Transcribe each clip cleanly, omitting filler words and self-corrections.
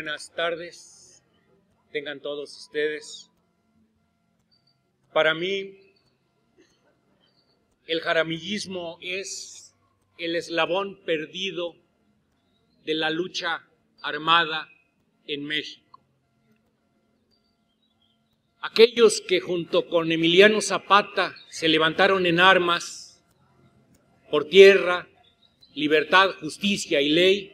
Buenas tardes, tengan todos ustedes. Para mí, el jaramillismo es el eslabón perdido de la lucha armada en México. Aquellos que junto con Emiliano Zapata se levantaron en armas por tierra, libertad, justicia y ley,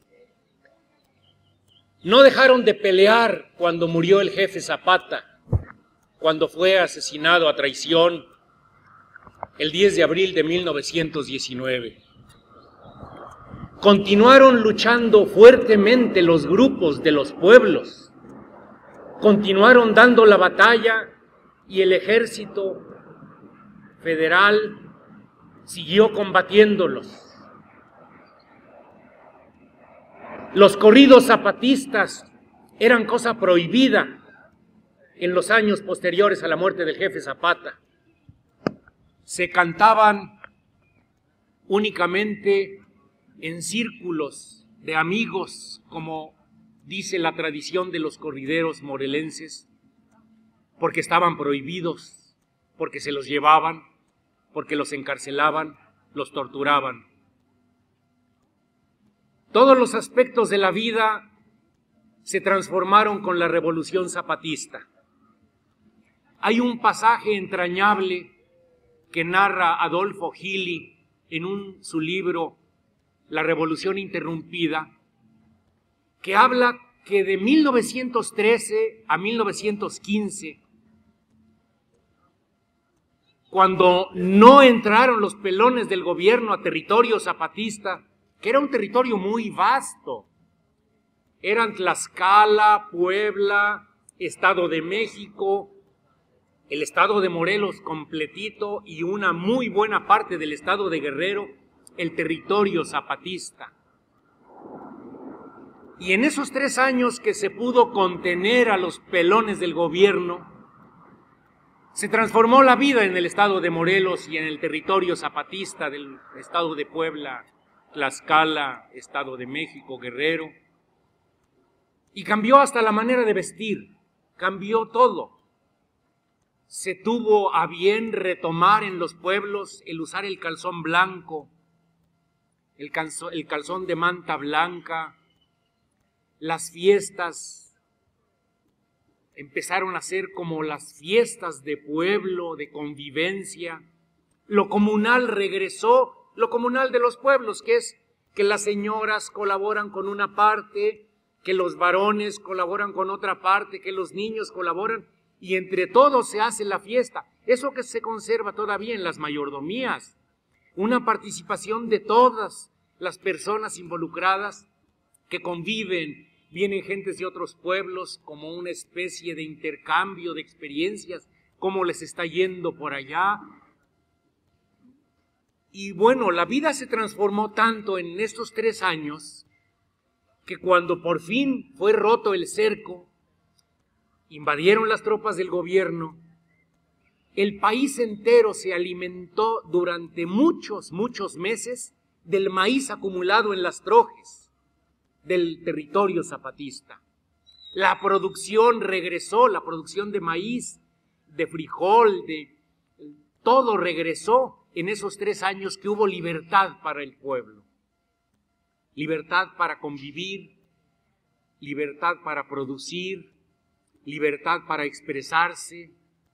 no dejaron de pelear cuando murió el jefe Zapata, cuando fue asesinado a traición el 10 de abril de 1919. Continuaron luchando fuertemente los grupos de los pueblos, continuaron dando la batalla y el ejército federal siguió combatiéndolos. Los corridos zapatistas eran cosa prohibida en los años posteriores a la muerte del jefe Zapata. Se cantaban únicamente en círculos de amigos, como dice la tradición de los corrideros morelenses, porque estaban prohibidos, porque se los llevaban, porque los encarcelaban, los torturaban. Todos los aspectos de la vida se transformaron con la Revolución Zapatista. Hay un pasaje entrañable que narra Adolfo Gili en su libro La Revolución Interrumpida, que habla que de 1913 a 1915, cuando no entraron los pelones del gobierno a territorio zapatista, que era un territorio muy vasto, eran Tlaxcala, Puebla, Estado de México, el estado de Morelos completito y una muy buena parte del estado de Guerrero, el territorio zapatista. Y en esos 3 años que se pudo contener a los pelones del gobierno, se transformó la vida en el estado de Morelos y en el territorio zapatista del estado de Puebla, Tlaxcala, Estado de México, Guerrero. Y cambió hasta la manera de vestir, cambió todo. Se tuvo a bien retomar en los pueblos el usar el calzón blanco, el calzón de manta blanca. Las fiestas empezaron a ser como las fiestas de pueblo, de convivencia. Lo comunal regresó, lo comunal de los pueblos, que es que las señoras colaboran con una parte, que los varones colaboran con otra parte, que los niños colaboran, y entre todos se hace la fiesta. Eso que se conserva todavía en las mayordomías, una participación de todas las personas involucradas que conviven, vienen gentes de otros pueblos como una especie de intercambio de experiencias, cómo les está yendo por allá. Y bueno, la vida se transformó tanto en estos 3 años que cuando por fin fue roto el cerco, invadieron las tropas del gobierno, el país entero se alimentó durante muchos meses del maíz acumulado en las trojes del territorio zapatista. La producción regresó, la producción de maíz, de frijol, de todo regresó en esos 3 años que hubo libertad para el pueblo. Libertad para convivir, libertad para producir, libertad para expresarse.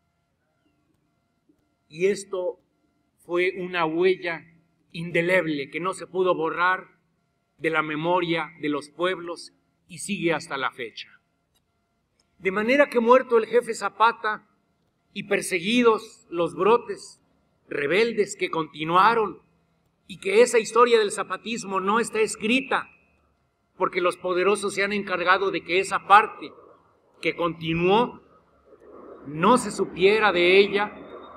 Y esto fue una huella indeleble que no se pudo borrar de la memoria de los pueblos y sigue hasta la fecha. De manera que muerto el jefe Zapata y perseguidos los brotes rebeldes que continuaron, y que esa historia del zapatismo no está escrita, porque los poderosos se han encargado de que esa parte que continuó no se supiera de ella.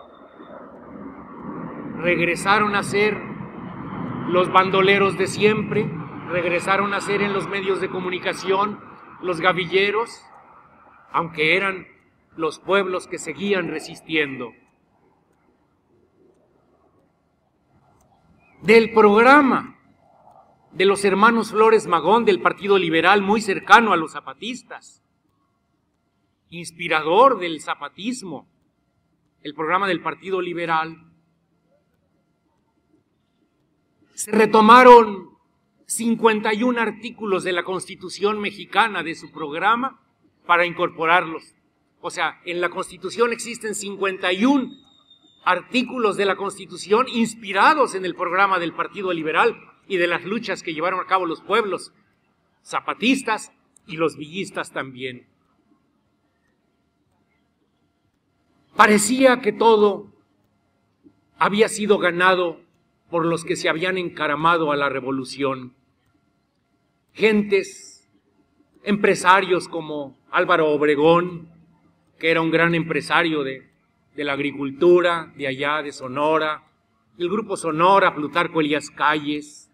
Regresaron a ser los bandoleros de siempre, regresaron a ser en los medios de comunicación los gavilleros, aunque eran los pueblos que seguían resistiendo. Del programa de los hermanos Flores Magón del Partido Liberal, muy cercano a los zapatistas, inspirador del zapatismo, el programa del Partido Liberal. Se retomaron 51 artículos de la Constitución mexicana de su programa para incorporarlos. O sea, en la Constitución existen 51 artículos de la Constitución inspirados en el programa del Partido Liberal y de las luchas que llevaron a cabo los pueblos zapatistas y los villistas también. Parecía que todo había sido ganado por los que se habían encaramado a la revolución. Gentes, empresarios como Álvaro Obregón, que era un gran empresario de la agricultura, de allá de Sonora, el Grupo Sonora, Plutarco Elías Calles,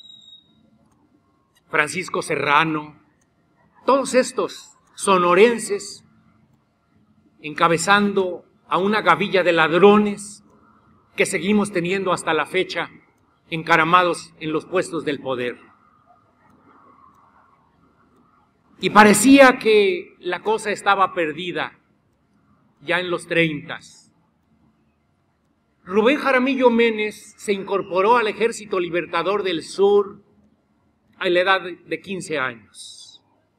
Francisco Serrano, todos estos sonorenses, encabezando a una gavilla de ladrones que seguimos teniendo hasta la fecha encaramados en los puestos del poder. Y parecía que la cosa estaba perdida ya en los 30. Rubén Jaramillo Menes se incorporó al Ejército Libertador del Sur a la edad de 15 años.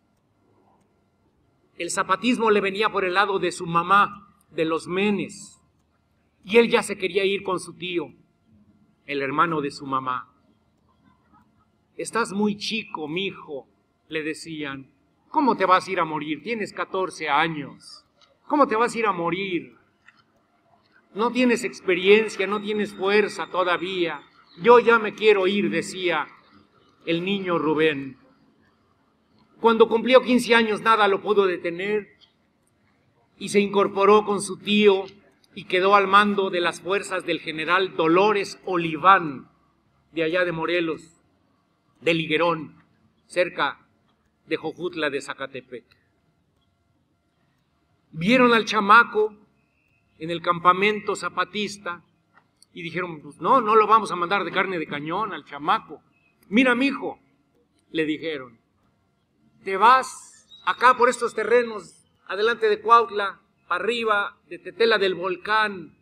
El zapatismo le venía por el lado de su mamá, de los Menes, y él ya se quería ir con su tío, el hermano de su mamá. Estás muy chico, mijo, le decían. ¿Cómo te vas a ir a morir? Tienes 14 años. ¿Cómo te vas a ir a morir? No tienes experiencia, no tienes fuerza todavía. Yo ya me quiero ir, decía el niño Rubén. Cuando cumplió 15 años nada lo pudo detener y se incorporó con su tío y quedó al mando de las fuerzas del general Dolores Oliván, de allá de Morelos, de Liguerón, cerca de Jojutla de Zacatepec. Vieron al chamaco en el campamento zapatista y dijeron, pues no lo vamos a mandar de carne de cañón al chamaco. Mira, mijo, le dijeron, te vas acá por estos terrenos, adelante de Cuautla, para arriba de Tetela del Volcán,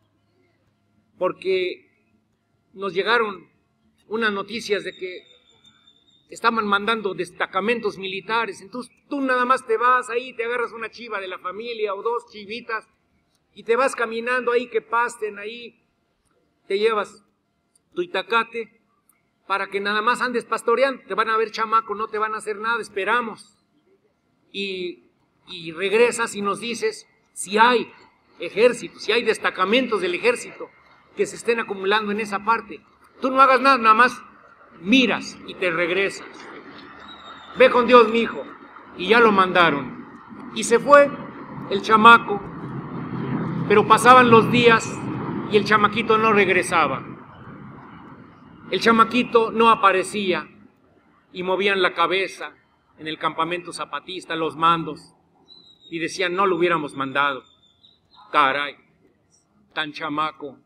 porque nos llegaron unas noticias de que estaban mandando destacamentos militares, entonces tú nada más te vas ahí, te agarras una chiva de la familia o 2 chivitas y te vas caminando ahí que pasten ahí, te llevas tu itacate para que nada más andes pastoreando, te van a ver chamaco, no te van a hacer nada, esperamos. Y regresas y nos dices si hay ejército, si hay destacamentos del ejército que se estén acumulando en esa parte. Tú no hagas nada, nada más miras y te regresas. Ve con Dios, mijo. Y ya lo mandaron. Y se fue el chamaco, pero pasaban los días y el chamaquito no regresaba. El chamaquito no aparecía y movían la cabeza en el campamento zapatista, los mandos, y decían, no lo hubiéramos mandado. Caray, tan chamaco.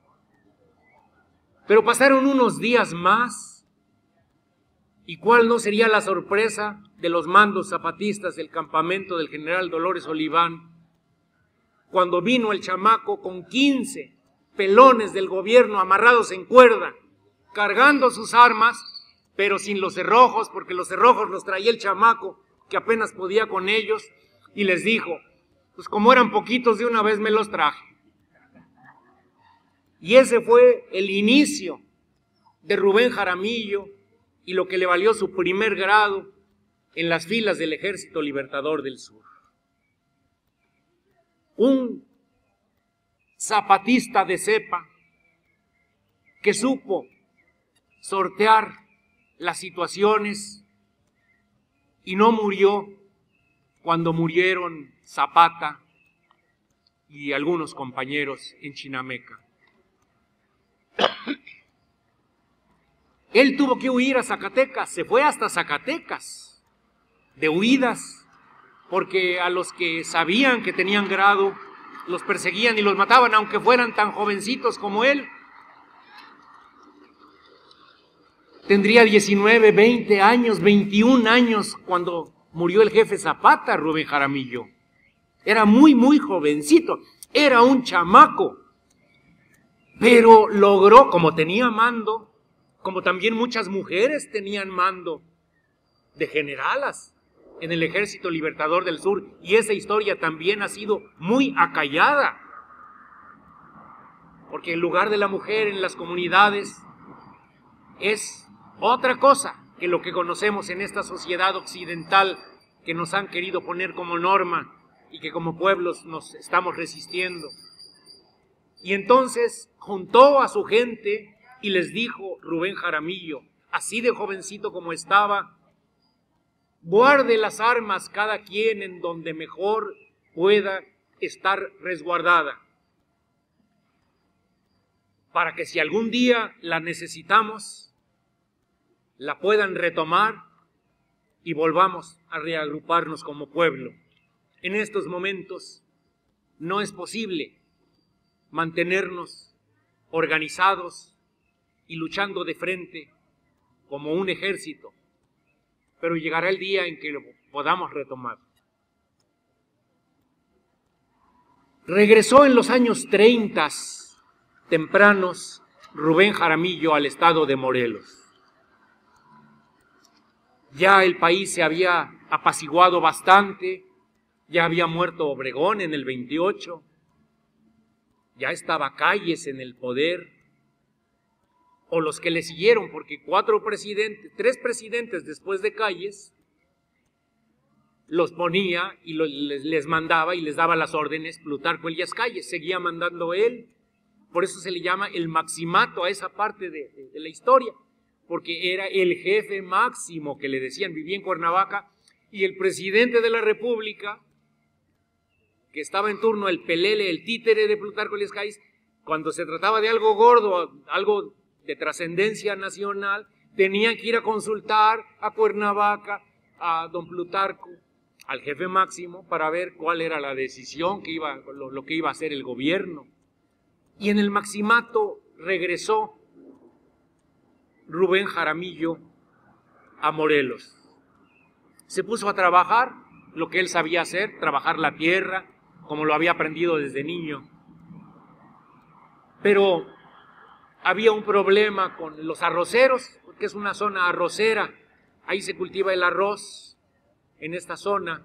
Pero pasaron unos días más, ¿y cuál no sería la sorpresa de los mandos zapatistas del campamento del general Dolores Oliván, cuando vino el chamaco con 15 pelones del gobierno amarrados en cuerda, cargando sus armas, pero sin los cerrojos, porque los cerrojos los traía el chamaco, que apenas podía con ellos, y les dijo, pues como eran poquitos, de una vez me los traje. Y ese fue el inicio de Rubén Jaramillo y lo que le valió su primer grado en las filas del Ejército Libertador del Sur. Un zapatista de cepa que supo sortear las situaciones y no murió cuando murieron Zapata y algunos compañeros en Chinameca. Él tuvo que huir a Zacatecas, se fue hasta Zacatecas, de huidas, porque a los que sabían que tenían grado, los perseguían y los mataban, aunque fueran tan jovencitos como él. Tendría 19, 20 años, 21 años cuando murió el jefe Zapata, Rubén Jaramillo. Era muy jovencito, era un chamaco, pero logró, como tenía mando, como también muchas mujeres tenían mando de generalas en el Ejército Libertador del Sur, y esa historia también ha sido muy acallada, porque el lugar de la mujer en las comunidades es otra cosa que lo que conocemos en esta sociedad occidental que nos han querido poner como norma y que como pueblos nos estamos resistiendo. Y entonces juntó a su gente y les dijo Rubén Jaramillo, así de jovencito como estaba: guarde las armas cada quien en donde mejor pueda estar resguardada, para que si algún día la necesitamos, la puedan retomar y volvamos a reagruparnos como pueblo. En estos momentos no es posible mantenernos organizados y luchando de frente como un ejército, pero llegará el día en que lo podamos retomar. Regresó en los años 30 tempranos Rubén Jaramillo al estado de Morelos. Ya el país se había apaciguado bastante, ya había muerto Obregón en el 28, ya estaba Calles en el poder, o los que le siguieron, porque tres presidentes después de Calles los ponía y les mandaba y les daba las órdenes Plutarco Elías Calles, seguía mandando él. Por eso se le llama el maximato a esa parte de la historia, porque era el jefe máximo que le decían. Vivía en Cuernavaca, y el presidente de la República, que estaba en turno, el pelele, el títere de Plutarco Elías Calles, cuando se trataba de algo gordo, algo de trascendencia nacional, tenían que ir a consultar a Cuernavaca, a don Plutarco, al jefe máximo, para ver cuál era la decisión que lo que iba a hacer el gobierno. Y en el maximato regresó Rubén Jaramillo a Morelos. Se puso a trabajar lo que él sabía hacer, trabajar la tierra, como lo había aprendido desde niño. Pero había un problema con los arroceros, porque es una zona arrocera, ahí se cultiva el arroz en esta zona.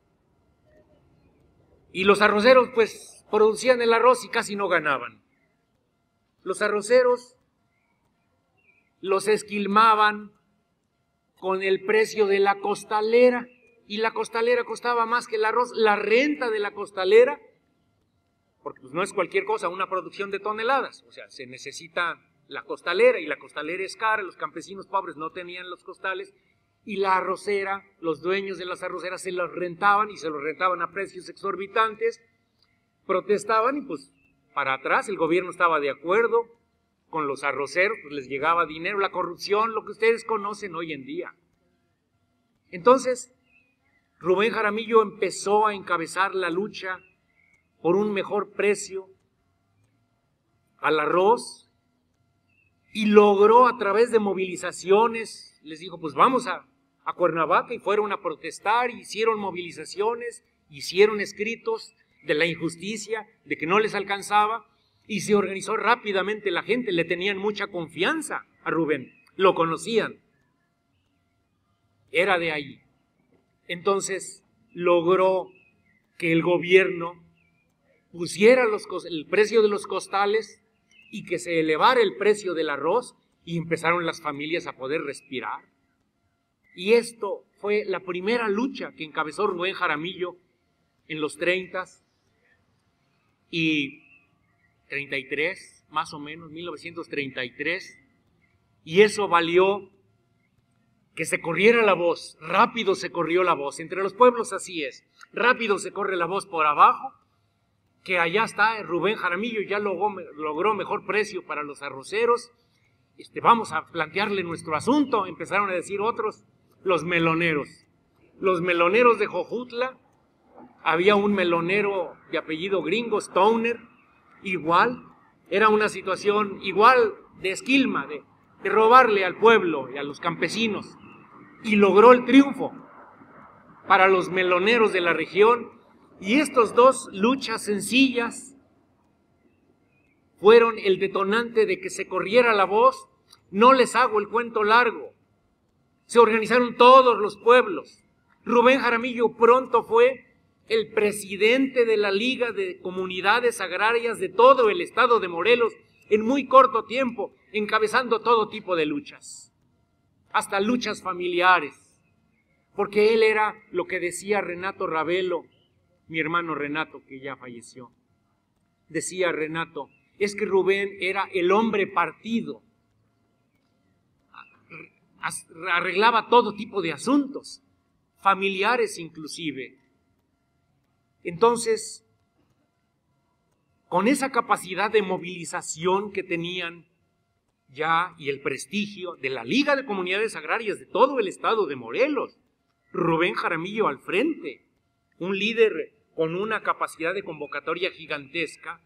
Y los arroceros pues producían el arroz y casi no ganaban. Los arroceros los esquilmaban con el precio de la costalera, y la costalera costaba más que el arroz. La renta de la costalera, porque pues no es cualquier cosa, una producción de toneladas, o sea, se necesita la costalera, y la costalera es cara, los campesinos pobres no tenían los costales, y la arrocera, los dueños de las arroceras se los rentaban, y se los rentaban a precios exorbitantes, protestaban, y pues para atrás el gobierno estaba de acuerdo con los arroceros, pues les llegaba dinero, la corrupción, lo que ustedes conocen hoy en día. Entonces, Rubén Jaramillo empezó a encabezar la lucha por un mejor precio al arroz, y logró a través de movilizaciones, les dijo, pues vamos a Cuernavaca, y fueron a protestar, hicieron movilizaciones, hicieron escritos de la injusticia, de que no les alcanzaba, y se organizó rápidamente la gente, le tenían mucha confianza a Rubén, lo conocían, era de ahí. Entonces logró que el gobierno pusiera el precio de los costales y que se elevara el precio del arroz, y empezaron las familias a poder respirar. Y esto fue la primera lucha que encabezó Rubén Jaramillo en los 30 y 33, más o menos, 1933, y eso valió que se corriera la voz. Rápido se corrió la voz, entre los pueblos así es, rápido se corre la voz por abajo, que allá está Rubén Jaramillo, ya logró mejor precio para los arroceros, vamos a plantearle nuestro asunto. Empezaron a decir otros, los meloneros de Jojutla. Había un melonero de apellido gringo, Stoner, igual, era una situación igual de esquilma, de robarle al pueblo y a los campesinos, y logró el triunfo para los meloneros de la región. Y estas dos luchas sencillas fueron el detonante de que se corriera la voz. No les hago el cuento largo. Se organizaron todos los pueblos. Rubén Jaramillo pronto fue el presidente de la Liga de Comunidades Agrarias de todo el estado de Morelos en muy corto tiempo, encabezando todo tipo de luchas, hasta luchas familiares, porque él era lo que decía Renato Ravelo, mi hermano Renato, que ya falleció. Decía Renato, es que Rubén era el hombre partido, arreglaba todo tipo de asuntos, familiares inclusive. Entonces, con esa capacidad de movilización que tenían ya y el prestigio de la Liga de Comunidades Agrarias de todo el estado de Morelos, Rubén Jaramillo al frente, un líder con una capacidad de convocatoria gigantesca,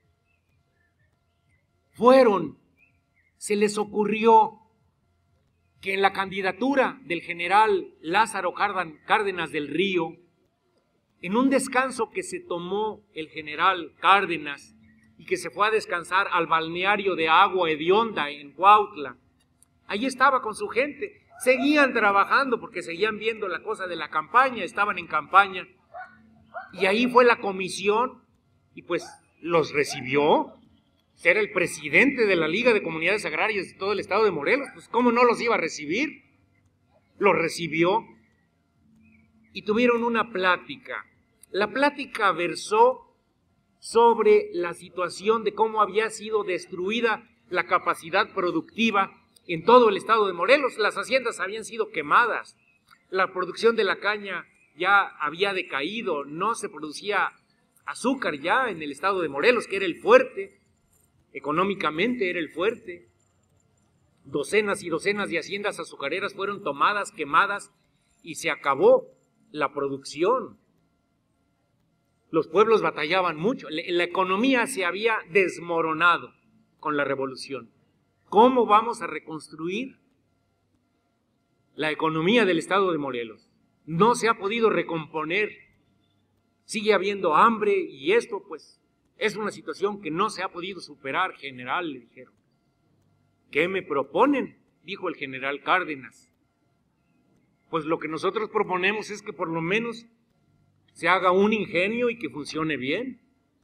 se les ocurrió que en la candidatura del general Lázaro Cárdenas del Río, en un descanso que se tomó el general Cárdenas y que se fue a descansar al balneario de Agua Hedionda en Cuautla, ahí estaba con su gente, seguían trabajando porque seguían viendo la cosa de la campaña, estaban en campaña, y ahí fue la comisión y pues los recibió. Era el presidente de la Liga de Comunidades Agrarias de todo el estado de Morelos, pues ¿cómo no los iba a recibir? Los recibió y tuvieron una plática. La plática versó sobre la situación de cómo había sido destruida la capacidad productiva en todo el estado de Morelos. Las haciendas habían sido quemadas, la producción de la caña ya había decaído, no se producía azúcar ya en el estado de Morelos, que era el fuerte, económicamente era el fuerte. Docenas y docenas de haciendas azucareras fueron tomadas, quemadas, y se acabó la producción. Los pueblos batallaban mucho, la economía se había desmoronado con la revolución. ¿Cómo vamos a reconstruir la economía del estado de Morelos? No se ha podido recomponer, sigue habiendo hambre y esto pues es una situación que no se ha podido superar, general, le dijeron. ¿Qué me proponen?, dijo el general Cárdenas. Pues lo que nosotros proponemos es que por lo menos se haga un ingenio y que funcione bien.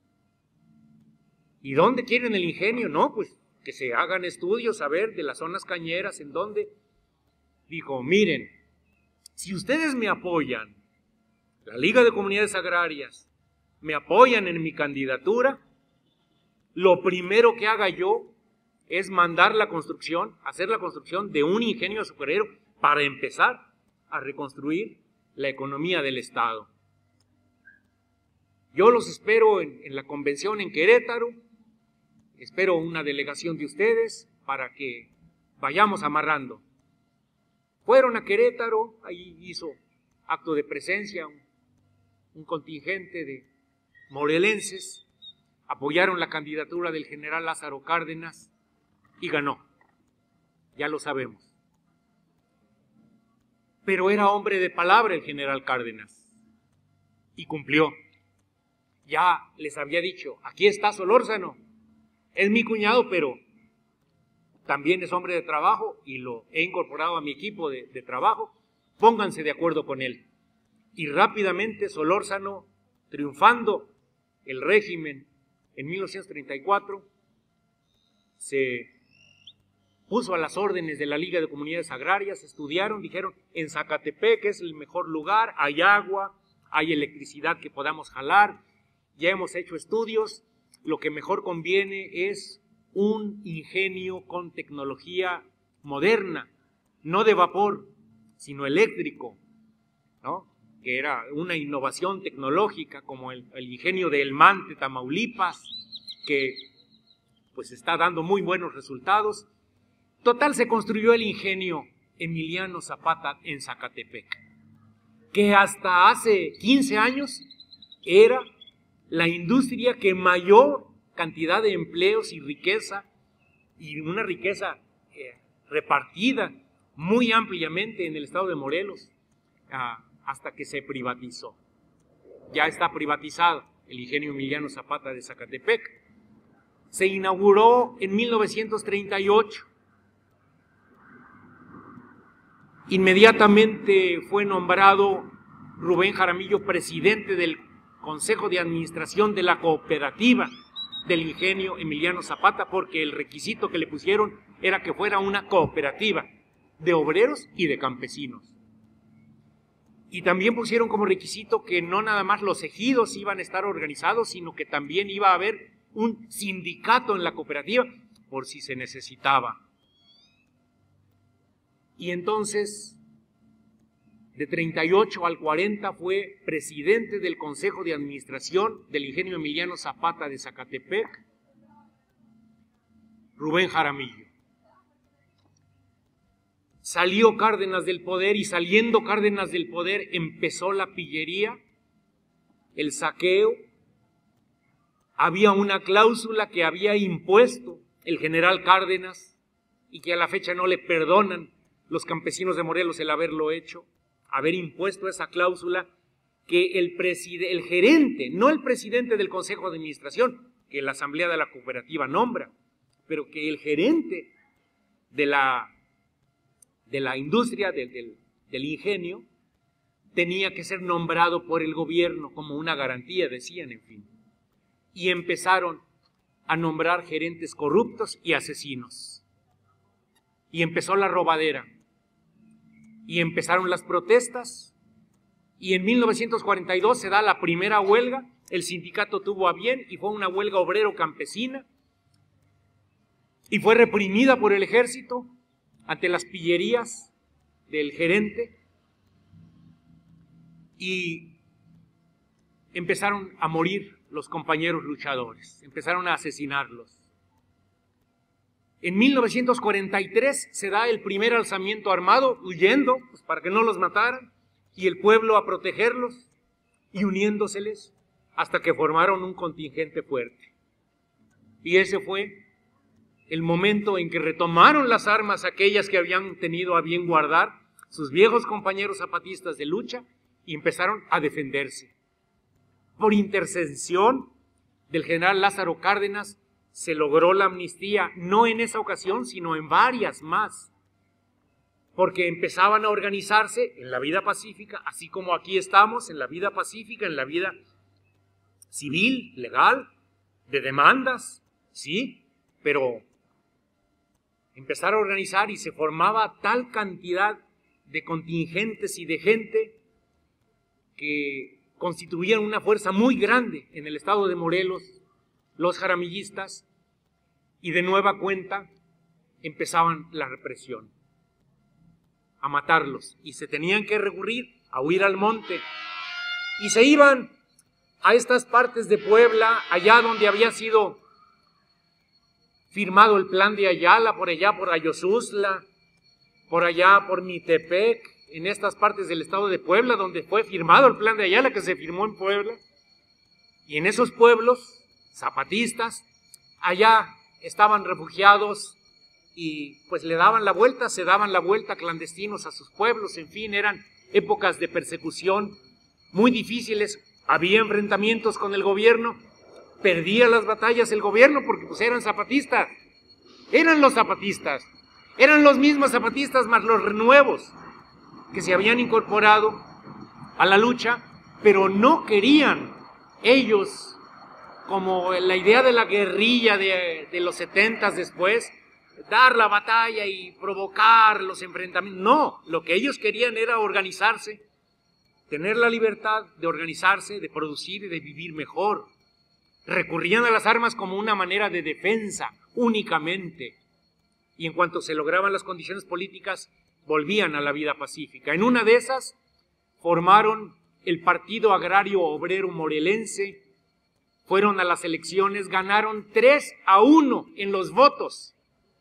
¿Y dónde quieren el ingenio? No, pues que se hagan estudios, a ver, de las zonas cañeras, en dónde. Dijo, miren, si ustedes me apoyan, la Liga de Comunidades Agrarias, me apoyan en mi candidatura, lo primero que haga yo es mandar la construcción, hacer la construcción de un ingenio azucarero para empezar a reconstruir la economía del estado. Yo los espero en la convención en Querétaro, espero una delegación de ustedes para que vayamos amarrando. Fueron a Querétaro, ahí hizo acto de presencia un contingente de morelenses, apoyaron la candidatura del general Lázaro Cárdenas y ganó, ya lo sabemos. Pero era hombre de palabra el general Cárdenas y cumplió. Ya les había dicho, aquí está Solórzano, es mi cuñado, pero también es hombre de trabajo y lo he incorporado a mi equipo de trabajo, pónganse de acuerdo con él. Y rápidamente Solórzano, triunfando el régimen en 1934, se puso a las órdenes de la Liga de Comunidades Agrarias, estudiaron, dijeron, en Zacatepec es el mejor lugar, hay agua, hay electricidad que podamos jalar, ya hemos hecho estudios, lo que mejor conviene es un ingenio con tecnología moderna, no de vapor, sino eléctrico, ¿no?, que era una innovación tecnológica como el ingenio de El Mante, Tamaulipas, que pues está dando muy buenos resultados. Total, se construyó el ingenio Emiliano Zapata en Zacatepec, que hasta hace 15 años era la industria que mayor cantidad de empleos y riqueza, y una riqueza repartida muy ampliamente en el estado de Morelos, hasta que se privatizó. Ya está privatizado el ingenio Emiliano Zapata de Zacatepec. Se inauguró en 1938. Inmediatamente fue nombrado Rubén Jaramillo presidente del Consejo de Administración de la cooperativa del ingenio Emiliano Zapata, porque el requisito que le pusieron era que fuera una cooperativa de obreros y de campesinos. Y también pusieron como requisito que no nada más los ejidos iban a estar organizados, sino que también iba a haber un sindicato en la cooperativa por si se necesitaba. Y entonces, de 38 al 40 fue presidente del Consejo de Administración del ingenio Emiliano Zapata de Zacatepec, Rubén Jaramillo. Salió Cárdenas del poder y saliendo Cárdenas del poder empezó la pillería, el saqueo. Había una cláusula que había impuesto el general Cárdenas y que a la fecha no le perdonan los campesinos de Morelos el haberlo hecho, haber impuesto esa cláusula, que el gerente, no el presidente del Consejo de Administración, que la Asamblea de la Cooperativa nombra, pero que el gerente de la industria, del ingenio, tenía que ser nombrado por el gobierno como una garantía, decían, en fin. Y empezaron a nombrar gerentes corruptos y asesinos. Y empezó la robadera. Y empezaron las protestas. Y en 1942 se da la primera huelga. El sindicato tuvo a bien y fue una huelga obrero-campesina. Y fue reprimida por el ejército ante las pillerías del gerente. Y empezaron a morir los compañeros luchadores. Empezaron a asesinarlos. En 1943 se da el primer alzamiento armado, huyendo, pues, para que no los mataran, y el pueblo a protegerlos y uniéndoseles hasta que formaron un contingente fuerte. Y ese fue el momento en que retomaron las armas aquellas que habían tenido a bien guardar sus viejos compañeros zapatistas de lucha y empezaron a defenderse. Por intercesión del general Lázaro Cárdenas, se logró la amnistía, no en esa ocasión, sino en varias más, porque empezaban a organizarse en la vida pacífica, así como aquí estamos, en la vida pacífica, en la vida civil, legal, de demandas, sí, pero empezaron a organizar y se formaba tal cantidad de contingentes y de gente que constituían una fuerza muy grande en el estado de Morelos, los jaramillistas, y de nueva cuenta empezaban la represión, a matarlos, y se tenían que recurrir a huir al monte, y se iban a estas partes de Puebla, allá donde había sido firmado el plan de Ayala, por allá por Ayosuzla, por allá por Mitepec, en estas partes del estado de Puebla, donde fue firmado el plan de Ayala, que se firmó en Puebla, y en esos pueblos zapatistas, allá estaban refugiados y pues le daban la vuelta, se daban la vuelta clandestinos a sus pueblos, en fin, eran épocas de persecución muy difíciles, había enfrentamientos con el gobierno, perdía las batallas el gobierno porque pues eran zapatistas, eran los zapatistas, eran los mismos zapatistas más los nuevos que se habían incorporado a la lucha, pero no querían ellos, como la idea de la guerrilla de los 70s después, dar la batalla y provocar los enfrentamientos. No, lo que ellos querían era organizarse, tener la libertad de organizarse, de producir y de vivir mejor. Recurrían a las armas como una manera de defensa únicamente. Y en cuanto se lograban las condiciones políticas, volvían a la vida pacífica. En una de esas, formaron el Partido Agrario Obrero Morelense, fueron a las elecciones, ganaron 3-1 en los votos.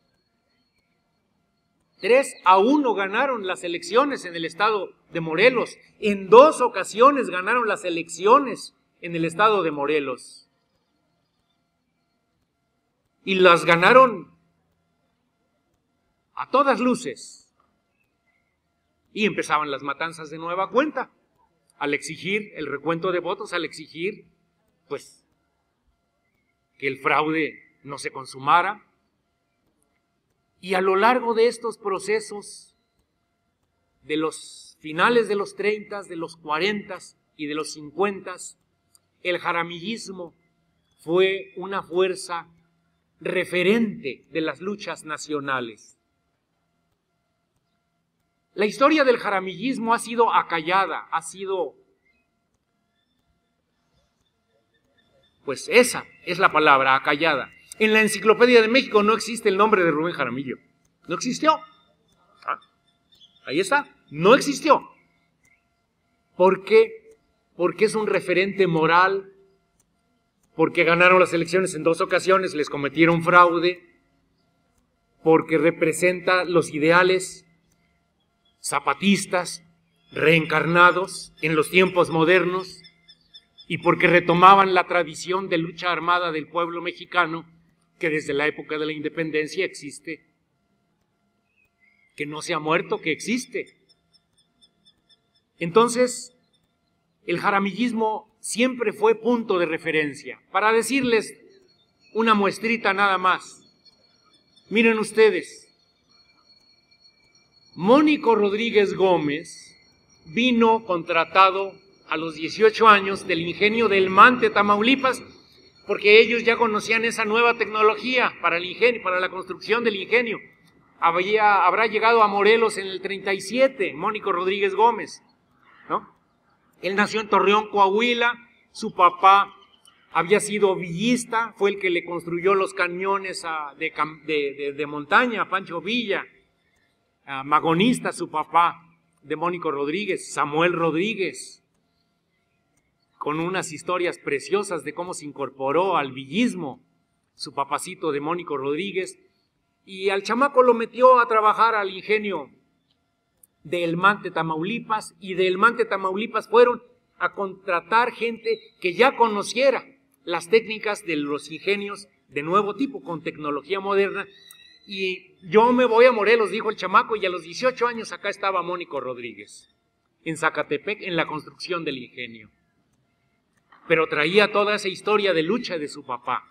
3-1 ganaron las elecciones en el estado de Morelos. En 2 ocasiones ganaron las elecciones en el estado de Morelos. Y las ganaron a todas luces. Y empezaban las matanzas de nueva cuenta, al exigir el recuento de votos, al exigir, pues, que el fraude no se consumara. Y a lo largo de estos procesos, de los finales de los 30, de los 40 y de los 50, el jaramillismo fue una fuerza referente de las luchas nacionales. La historia del jaramillismo ha sido acallada, ha sido, pues esa es la palabra, acallada. En la Enciclopedia de México no existe el nombre de Rubén Jaramillo, no existió. Ahí está, no existió. ¿Por qué? Porque es un referente moral, porque ganaron las elecciones en 2 ocasiones, les cometieron fraude, porque representa los ideales zapatistas reencarnados en los tiempos modernos y porque retomaban la tradición de lucha armada del pueblo mexicano que desde la época de la independencia existe, que no se ha muerto, que existe. Entonces, el jaramillismo siempre fue punto de referencia. Para decirles una muestrita nada más, miren ustedes, Mónico Rodríguez Gómez vino contratado a los 18 años del ingenio de El Mante, Tamaulipas, porque ellos ya conocían esa nueva tecnología para el ingenio, para la construcción del ingenio. Habrá llegado a Morelos en el 37, Mónico Rodríguez Gómez, ¿no? Él nació en Torreón, Coahuila, su papá había sido villista, fue el que le construyó los cañones de montaña a Pancho Villa, magonista su papá de Mónico Rodríguez, Samuel Rodríguez, con unas historias preciosas de cómo se incorporó al villismo, su papacito de Mónico Rodríguez, y al chamaco lo metió a trabajar al ingenio de El Mante, Tamaulipas, y de El Mante, Tamaulipas fueron a contratar gente que ya conociera las técnicas de los ingenios de nuevo tipo, con tecnología moderna. Y yo me voy a Morelos, dijo el chamaco, y a los 18 años acá estaba Mónico Rodríguez, en Zacatepec, en la construcción del ingenio. Pero traía toda esa historia de lucha de su papá.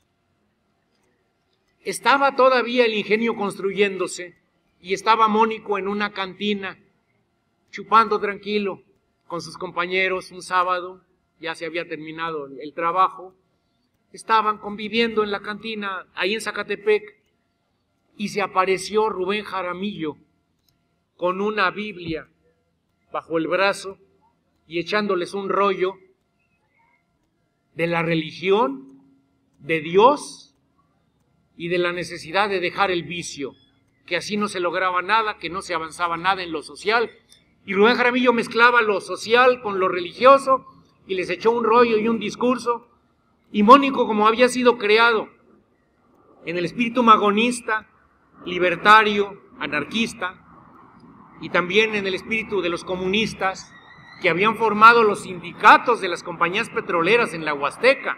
Estaba todavía el ingenio construyéndose y estaba Mónico en una cantina, chupando tranquilo con sus compañeros un sábado, ya se había terminado el trabajo, estaban conviviendo en la cantina ahí en Zacatepec y se apareció Rubén Jaramillo con una Biblia bajo el brazo y echándoles un rollo de la religión, de Dios y de la necesidad de dejar el vicio, que así no se lograba nada, que no se avanzaba nada en lo social. Y Rubén Jaramillo mezclaba lo social con lo religioso y les echó un rollo y un discurso. Y Mónico, como había sido creado en el espíritu magonista, libertario, anarquista, y también en el espíritu de los comunistas que habían formado los sindicatos de las compañías petroleras en la Huasteca,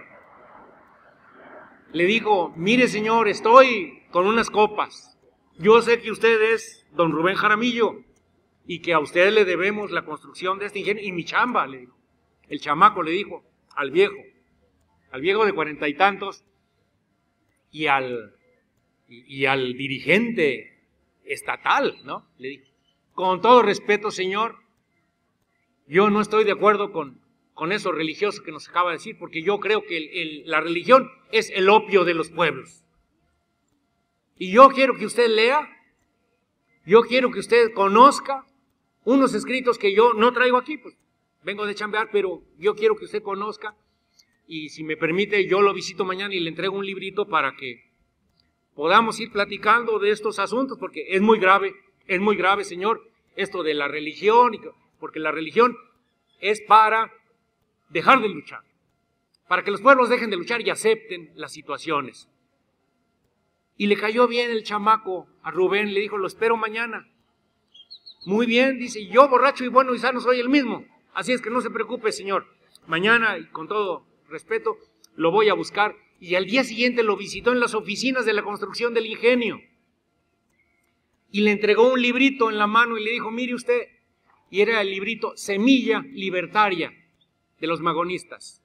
le dijo: mire señor, estoy con unas copas, yo sé que usted es don Rubén Jaramillo y que a usted le debemos la construcción de este ingenio y mi chamba, le dijo. El chamaco le dijo al viejo de 40 y tantos y al dirigente estatal, ¿no? Le dijo: con todo respeto, señor, yo no estoy de acuerdo con eso religioso que nos acaba de decir, porque yo creo que la religión es el opio de los pueblos. Y yo quiero que usted lea, yo quiero que usted conozca unos escritos que yo no traigo aquí, pues vengo de chambear, pero yo quiero que usted conozca, y si me permite, yo lo visito mañana y le entrego un librito para que podamos ir platicando de estos asuntos, porque es muy grave, señor, esto de la religión, porque la religión es para dejar de luchar, para que los pueblos dejen de luchar y acepten las situaciones. Y le cayó bien el chamaco a Rubén, le dijo: lo espero mañana. Muy bien, dice, yo borracho y bueno y sano soy el mismo, así es que no se preocupe, señor, mañana, y con todo respeto, lo voy a buscar. Y al día siguiente lo visitó en las oficinas de la construcción del ingenio. y le entregó un librito en la mano y le dijo, mire usted, y era el librito Semilla Libertaria de los Magonistas.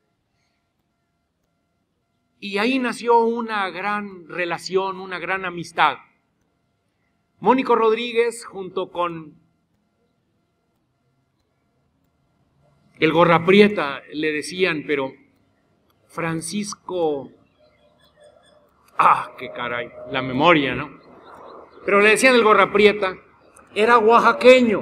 Y ahí nació una gran relación, una gran amistad. Mónico Rodríguez, junto con el Gorraprieta, le decían, pero Francisco, qué caray, la memoria, ¿no? Pero le decían el Gorraprieta, era oaxaqueño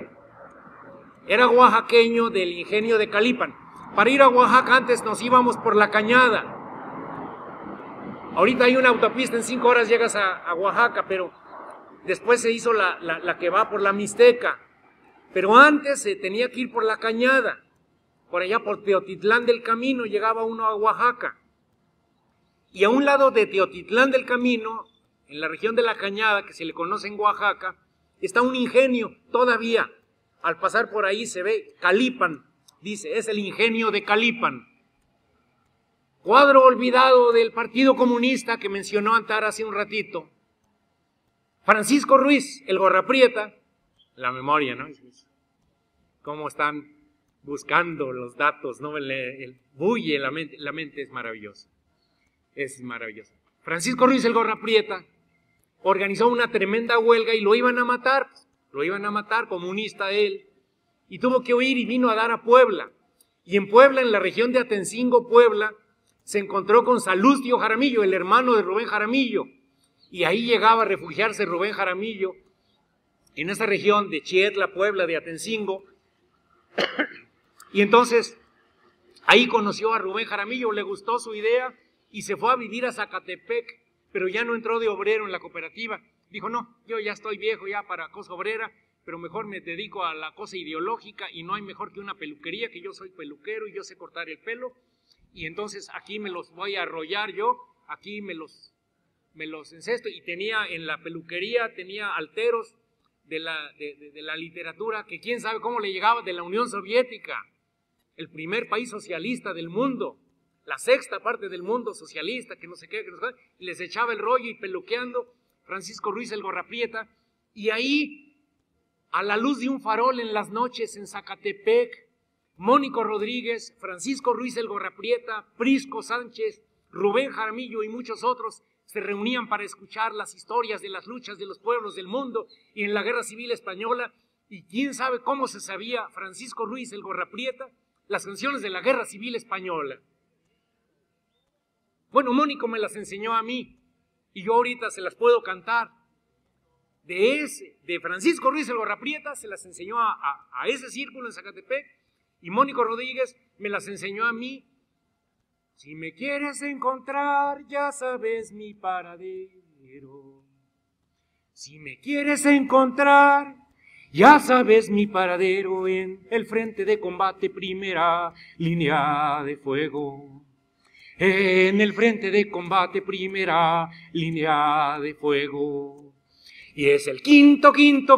del ingenio de Calipan. Para ir a Oaxaca antes nos íbamos por la Cañada. Ahorita hay una autopista, en 5 horas llegas a Oaxaca, pero después se hizo la que va por la Mixteca. Pero antes se tenía que ir por la Cañada. Por allá por Teotitlán del Camino llegaba uno a Oaxaca. Y a un lado de Teotitlán del Camino, en la región de la Cañada, que se le conoce en Oaxaca, está un ingenio todavía. Al pasar por ahí se ve Calipan, dice, es el ingenio de Calipan. Cuadro olvidado del Partido Comunista que mencionó Antar hace un ratito. Francisco Ruiz, el Gorraprieta, la memoria, ¿no? Cómo están buscando los datos, ¿no? Bulle la mente es maravillosa. Es maravilloso. Francisco Ruiz, el Gorraprieta, organizó una tremenda huelga y lo iban a matar, comunista él, y tuvo que huir y vino a dar a Puebla. Y en Puebla, en la región de Atencingo, Puebla, se encontró con Salustio Jaramillo, el hermano de Rubén Jaramillo, y ahí llegaba a refugiarse Rubén Jaramillo, en esa región de Chietla, Puebla, de Atencingo, y entonces ahí conoció a Rubén Jaramillo, le gustó su idea, y se fue a vivir a Zacatepec, pero ya no entró de obrero en la cooperativa. Dijo, no, yo ya estoy viejo ya para cosa obrera, pero mejor me dedico a la cosa ideológica y no hay mejor que una peluquería, que yo soy peluquero y yo sé cortar el pelo, y entonces aquí me los voy a arrollar yo, aquí me los encesto, y tenía en la peluquería, tenía alteros de la literatura, que quién sabe cómo le llegaba de la Unión Soviética, el primer país socialista del mundo, la 6ª parte del mundo socialista, que no sé qué, y les echaba el rollo y peluqueando Francisco Ruiz el Gorraprieta, y ahí, a la luz de un farol en las noches en Zacatepec, Mónico Rodríguez, Francisco Ruiz el Gorraprieta, Prisco Sánchez, Rubén Jaramillo y muchos otros se reunían para escuchar las historias de las luchas de los pueblos del mundo y en la Guerra Civil Española, y quién sabe cómo se sabía Francisco Ruiz el Gorraprieta las canciones de la Guerra Civil Española. Bueno, Mónico me las enseñó a mí y yo ahorita se las puedo cantar. De Francisco Ruiz el Gorraprieta se las enseñó a ese círculo en Zacatepec, y Mónico Rodríguez me las enseñó a mí. Si me quieres encontrar, ya sabes mi paradero. Si me quieres encontrar, ya sabes mi paradero, en el frente de combate, primera línea de fuego. En el frente de combate, primera línea de fuego. Y es el quinto,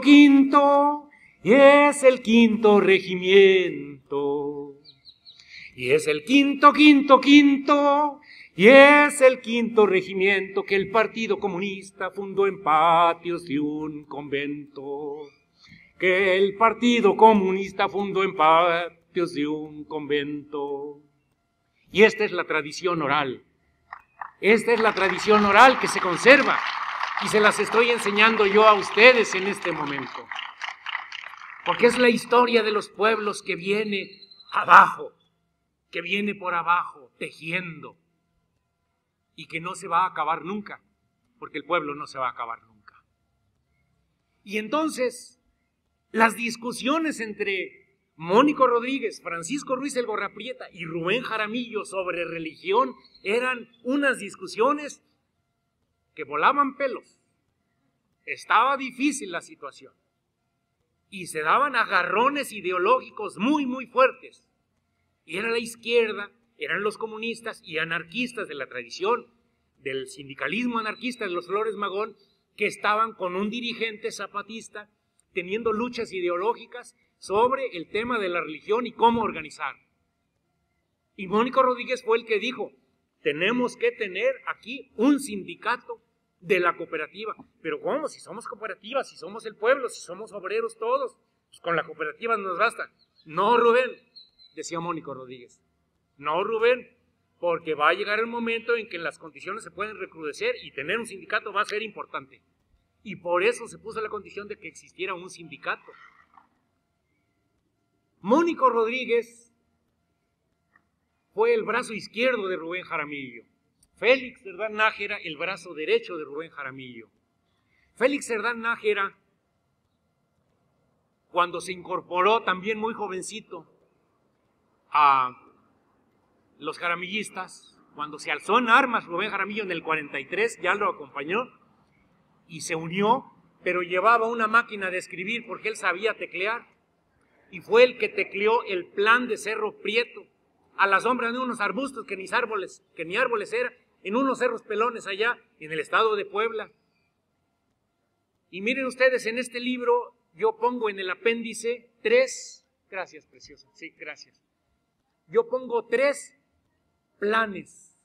y es el 5.º regimiento. Y es el quinto, y es el 5.º regimiento que el Partido Comunista fundó en patios de un convento. Que el Partido Comunista fundó en patios de un convento. Y esta es la tradición oral. Esta es la tradición oral que se conserva y se las estoy enseñando yo a ustedes en este momento. Porque es la historia de los pueblos que viene abajo, que viene por abajo, tejiendo, y que no se va a acabar nunca, porque el pueblo no se va a acabar nunca. Y entonces, las discusiones entre Mónico Rodríguez, Francisco Ruiz el Gorraprieta y Rubén Jaramillo sobre religión eran unas discusiones que volaban pelos. Estaba difícil la situación. Y se daban agarrones ideológicos muy, muy fuertes. Y era la izquierda, eran los comunistas y anarquistas de la tradición del sindicalismo anarquista de los Flores Magón, que estaban con un dirigente zapatista teniendo luchas ideológicas sobre el tema de la religión y cómo organizar. Y Mónico Rodríguez fue el que dijo, tenemos que tener aquí un sindicato de la cooperativa. Pero ¿cómo? Si somos cooperativa, si somos el pueblo, si somos obreros todos, pues con la cooperativa nos basta. No, Rubén, decía Mónico Rodríguez. No, Rubén, porque va a llegar el momento en que las condiciones se pueden recrudecer y tener un sindicato va a ser importante. Y por eso se puso la condición de que existiera un sindicato. Mónico Rodríguez fue el brazo izquierdo de Rubén Jaramillo. Félix Cerdán Nájera, el brazo derecho de Rubén Jaramillo. Félix Cerdán Nájera, cuando se incorporó también muy jovencito a los jaramillistas, cuando se alzó en armas Rubén Jaramillo en el 43, ya lo acompañó y se unió, pero llevaba una máquina de escribir porque él sabía teclear y fue el que tecleó el plan de Cerro Prieto a la sombra de unos arbustos que ni árboles eran, en unos cerros pelones allá en el estado de Puebla. Y miren ustedes, en este libro yo pongo en el apéndice 3, gracias preciosa, sí, gracias. Yo pongo 3 planes.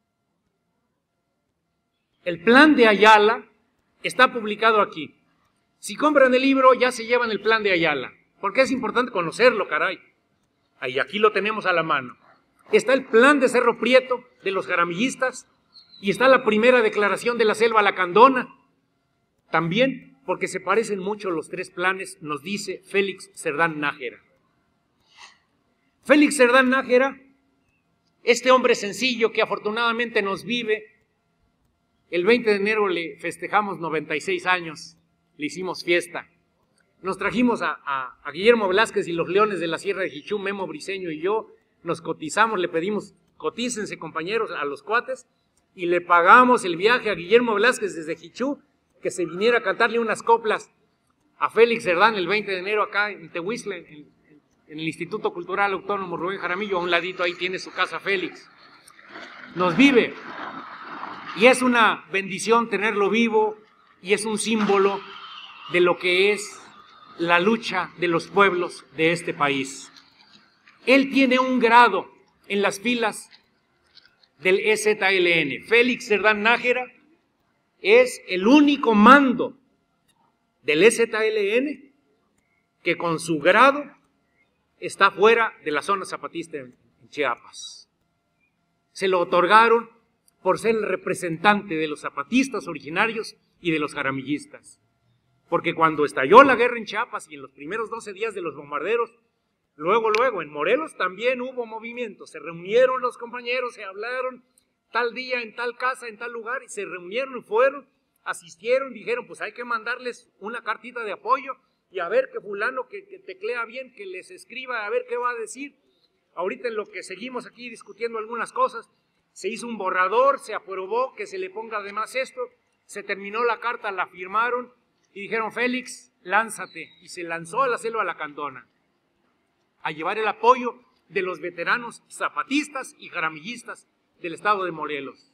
El plan de Ayala está publicado aquí. Si compran el libro ya se llevan el plan de Ayala, porque es importante conocerlo, caray. Ahí aquí lo tenemos a la mano. Está el plan de Cerro Prieto de los jaramillistas y está la primera declaración de la Selva Lacandona. También, porque se parecen mucho los 3 planes, nos dice Félix Cerdán Nájera. Félix Cerdán Nájera, este hombre sencillo que afortunadamente nos vive, el 20 de enero le festejamos 96 años, le hicimos fiesta. Nos trajimos a Guillermo Velázquez y los Leones de la Sierra de Jichú, Memo Briceño y yo, nos cotizamos, le pedimos, cotícense compañeros a los cuates, y le pagamos el viaje a Guillermo Velázquez desde Jichú, que se viniera a cantarle unas coplas a Félix Cerdán el 20 de enero acá en Tehuiztle, en el Instituto Cultural Autónomo Rubén Jaramillo. A un ladito ahí tiene su casa Félix. Nos vive, y es una bendición tenerlo vivo, y es un símbolo de lo que es la lucha de los pueblos de este país. Él tiene un grado en las filas del EZLN. Félix Cerdán Nájera es el único mando del EZLN que con su grado está fuera de la zona zapatista en Chiapas. Se lo otorgaron por ser el representante de los zapatistas originarios y de los jaramillistas. Porque cuando estalló la guerra en Chiapas y en los primeros 12 días de los bombarderos, luego, en Morelos también hubo movimiento, se reunieron los compañeros, se hablaron tal día, en tal casa, en tal lugar, y se reunieron y fueron, asistieron, dijeron, pues hay que mandarles una cartita de apoyo, y a ver que fulano que teclea bien, que les escriba, a ver qué va a decir. Ahorita en lo que seguimos aquí discutiendo algunas cosas, se hizo un borrador, se aprobó que se le ponga además esto, se terminó la carta, la firmaron, y dijeron, Félix, lánzate, y se lanzó a la Selva Lacandona a llevar el apoyo de los veteranos zapatistas y jaramillistas del estado de Morelos.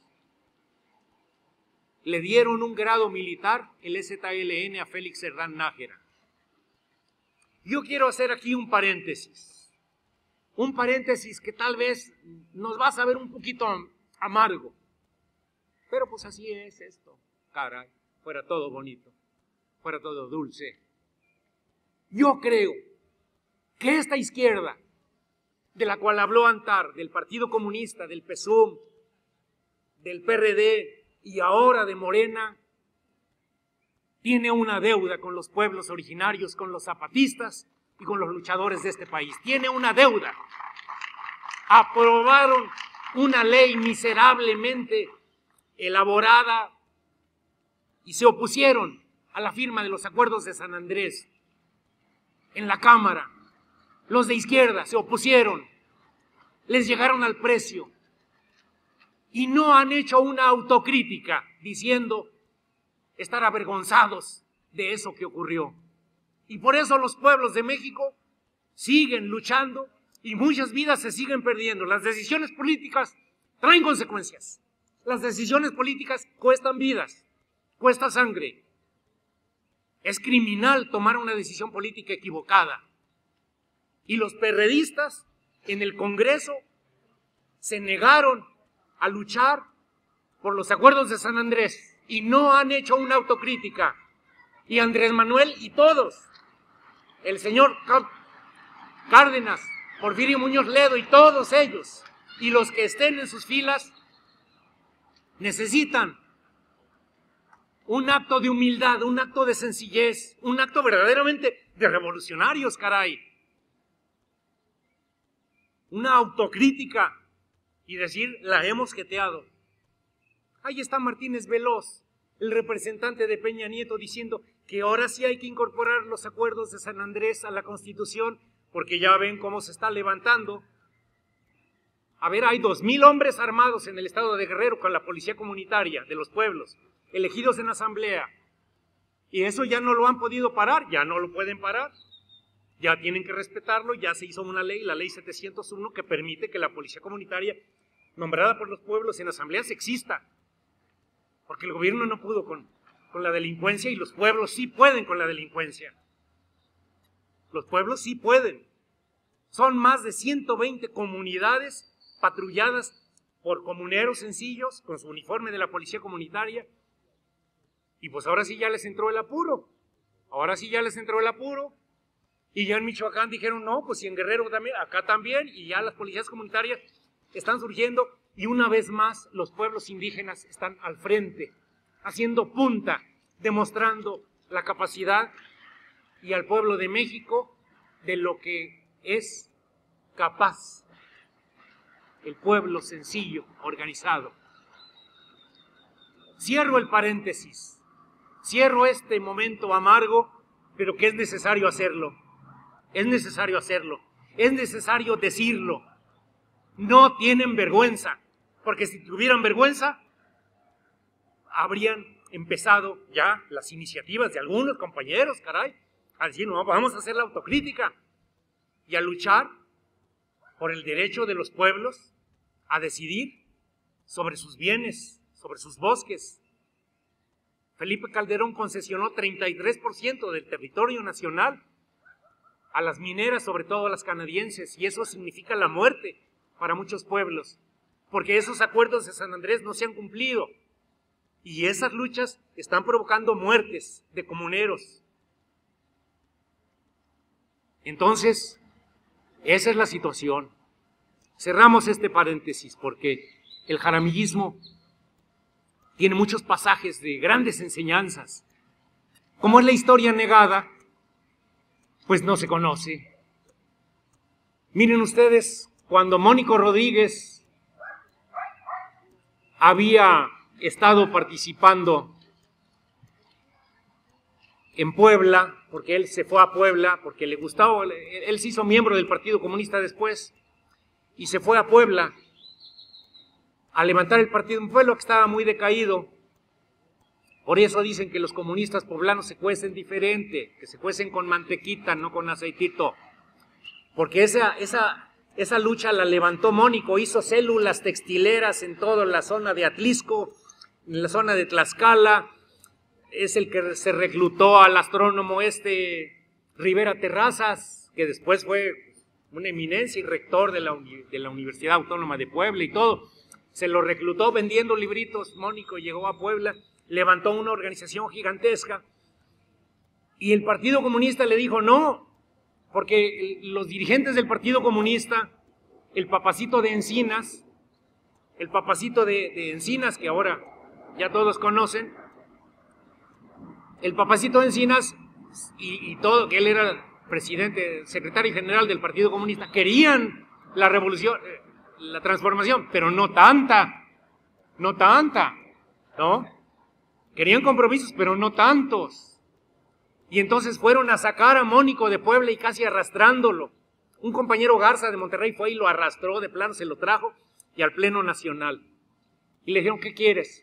Le dieron un grado militar, el EZLN, a Félix Cerdán Nájera. Yo quiero hacer aquí un paréntesis que tal vez nos va a saber un poquito amargo, pero pues así es esto, caray, fuera todo bonito, fuera todo dulce. Yo creo que esta izquierda, de la cual habló Antar, del Partido Comunista, del PSUM, del PRD y ahora de Morena, tiene una deuda con los pueblos originarios, con los zapatistas y con los luchadores de este país. Tiene una deuda. Aprobaron una ley miserablemente elaborada y se opusieron a la firma de los acuerdos de San Andrés en la Cámara. Los de izquierda se opusieron, les llegaron al precio y no han hecho una autocrítica diciendo estar avergonzados de eso que ocurrió. Y por eso los pueblos de México siguen luchando y muchas vidas se siguen perdiendo. Las decisiones políticas traen consecuencias. Las decisiones políticas cuestan vidas, cuesta sangre. Es criminal tomar una decisión política equivocada. Y los perredistas en el Congreso se negaron a luchar por los acuerdos de San Andrés. y no han hecho una autocrítica. Y Andrés Manuel y todos, el señor Cárdenas, Porfirio Muñoz Ledo y todos ellos, y los que estén en sus filas, necesitan un acto de humildad, un acto de sencillez, un acto verdaderamente de revolucionarios, caray. Una autocrítica y decir, la hemos jeteado. Ahí está Martínez Veloz, el representante de Peña Nieto, diciendo que ahora sí hay que incorporar los acuerdos de San Andrés a la Constitución, porque ya ven cómo se está levantando. A ver, hay 2,000 hombres armados en el estado de Guerrero con la policía comunitaria de los pueblos, elegidos en asamblea. Y eso ya no lo han podido parar, ya no lo pueden parar. Ya tienen que respetarlo, ya se hizo una ley, la ley 701, que permite que la policía comunitaria nombrada por los pueblos en asambleas exista. Porque el gobierno no pudo con la delincuencia y los pueblos sí pueden con la delincuencia. Los pueblos sí pueden. Son más de 120 comunidades patrulladas por comuneros sencillos con su uniforme de la policía comunitaria. Y pues ahora sí ya les entró el apuro. Ahora sí ya les entró el apuro. Y ya en Michoacán dijeron, no, pues si en Guerrero también, acá también, y ya las policías comunitarias están surgiendo. Y una vez más los pueblos indígenas están al frente, haciendo punta, demostrando la capacidad y al pueblo de México de lo que es capaz el pueblo sencillo, organizado. Cierro el paréntesis, cierro este momento amargo, pero que es necesario hacerlo, es necesario hacerlo, es necesario decirlo. No tienen vergüenza, porque si tuvieran vergüenza, habrían empezado ya las iniciativas de algunos compañeros, caray, a decir, no, vamos a hacer la autocrítica y a luchar por el derecho de los pueblos a decidir sobre sus bienes, sobre sus bosques. Felipe Calderón concesionó 33% del territorio nacional a las mineras, sobre todo a las canadienses, y eso significa la muerte para muchos pueblos, porque esos acuerdos de San Andrés no se han cumplido, y esas luchas están provocando muertes de comuneros. Entonces, esa es la situación. Cerramos este paréntesis porque el jaramillismo tiene muchos pasajes de grandes enseñanzas. Como es la historia negada, pues no se conoce. Miren ustedes, cuando Mónico Rodríguez había estado participando en Puebla, porque él se fue a Puebla, porque le gustaba, él se hizo miembro del Partido Comunista después, y se fue a Puebla a levantar el partido, un pueblo que estaba muy decaído. Por eso dicen que los comunistas poblanos se cuecen diferente, que se cuecen con mantequita, no con aceitito, porque esa lucha la levantó Mónico, hizo células textileras en toda la zona de Atlisco, en la zona de Tlaxcala. Es el que se reclutó al astrónomo Rivera Terrazas, que después fue una eminencia y rector de la Universidad Autónoma de Puebla y todo. Se lo reclutó vendiendo libritos. Mónico llegó a Puebla, levantó una organización gigantesca y el Partido Comunista le dijo no, porque los dirigentes del Partido Comunista, el papacito de Encinas, que ahora ya todos conocen, el papacito de Encinas y todo, que él era presidente, secretario general del Partido Comunista, querían la revolución, la transformación, pero no tanta, ¿no? Querían compromisos, pero no tantos. Y entonces fueron a sacar a Mónico de Puebla y casi arrastrándolo. Un compañero Garza de Monterrey fue y lo arrastró, de plano se lo trajo y al Pleno Nacional. Y le dijeron, ¿qué quieres?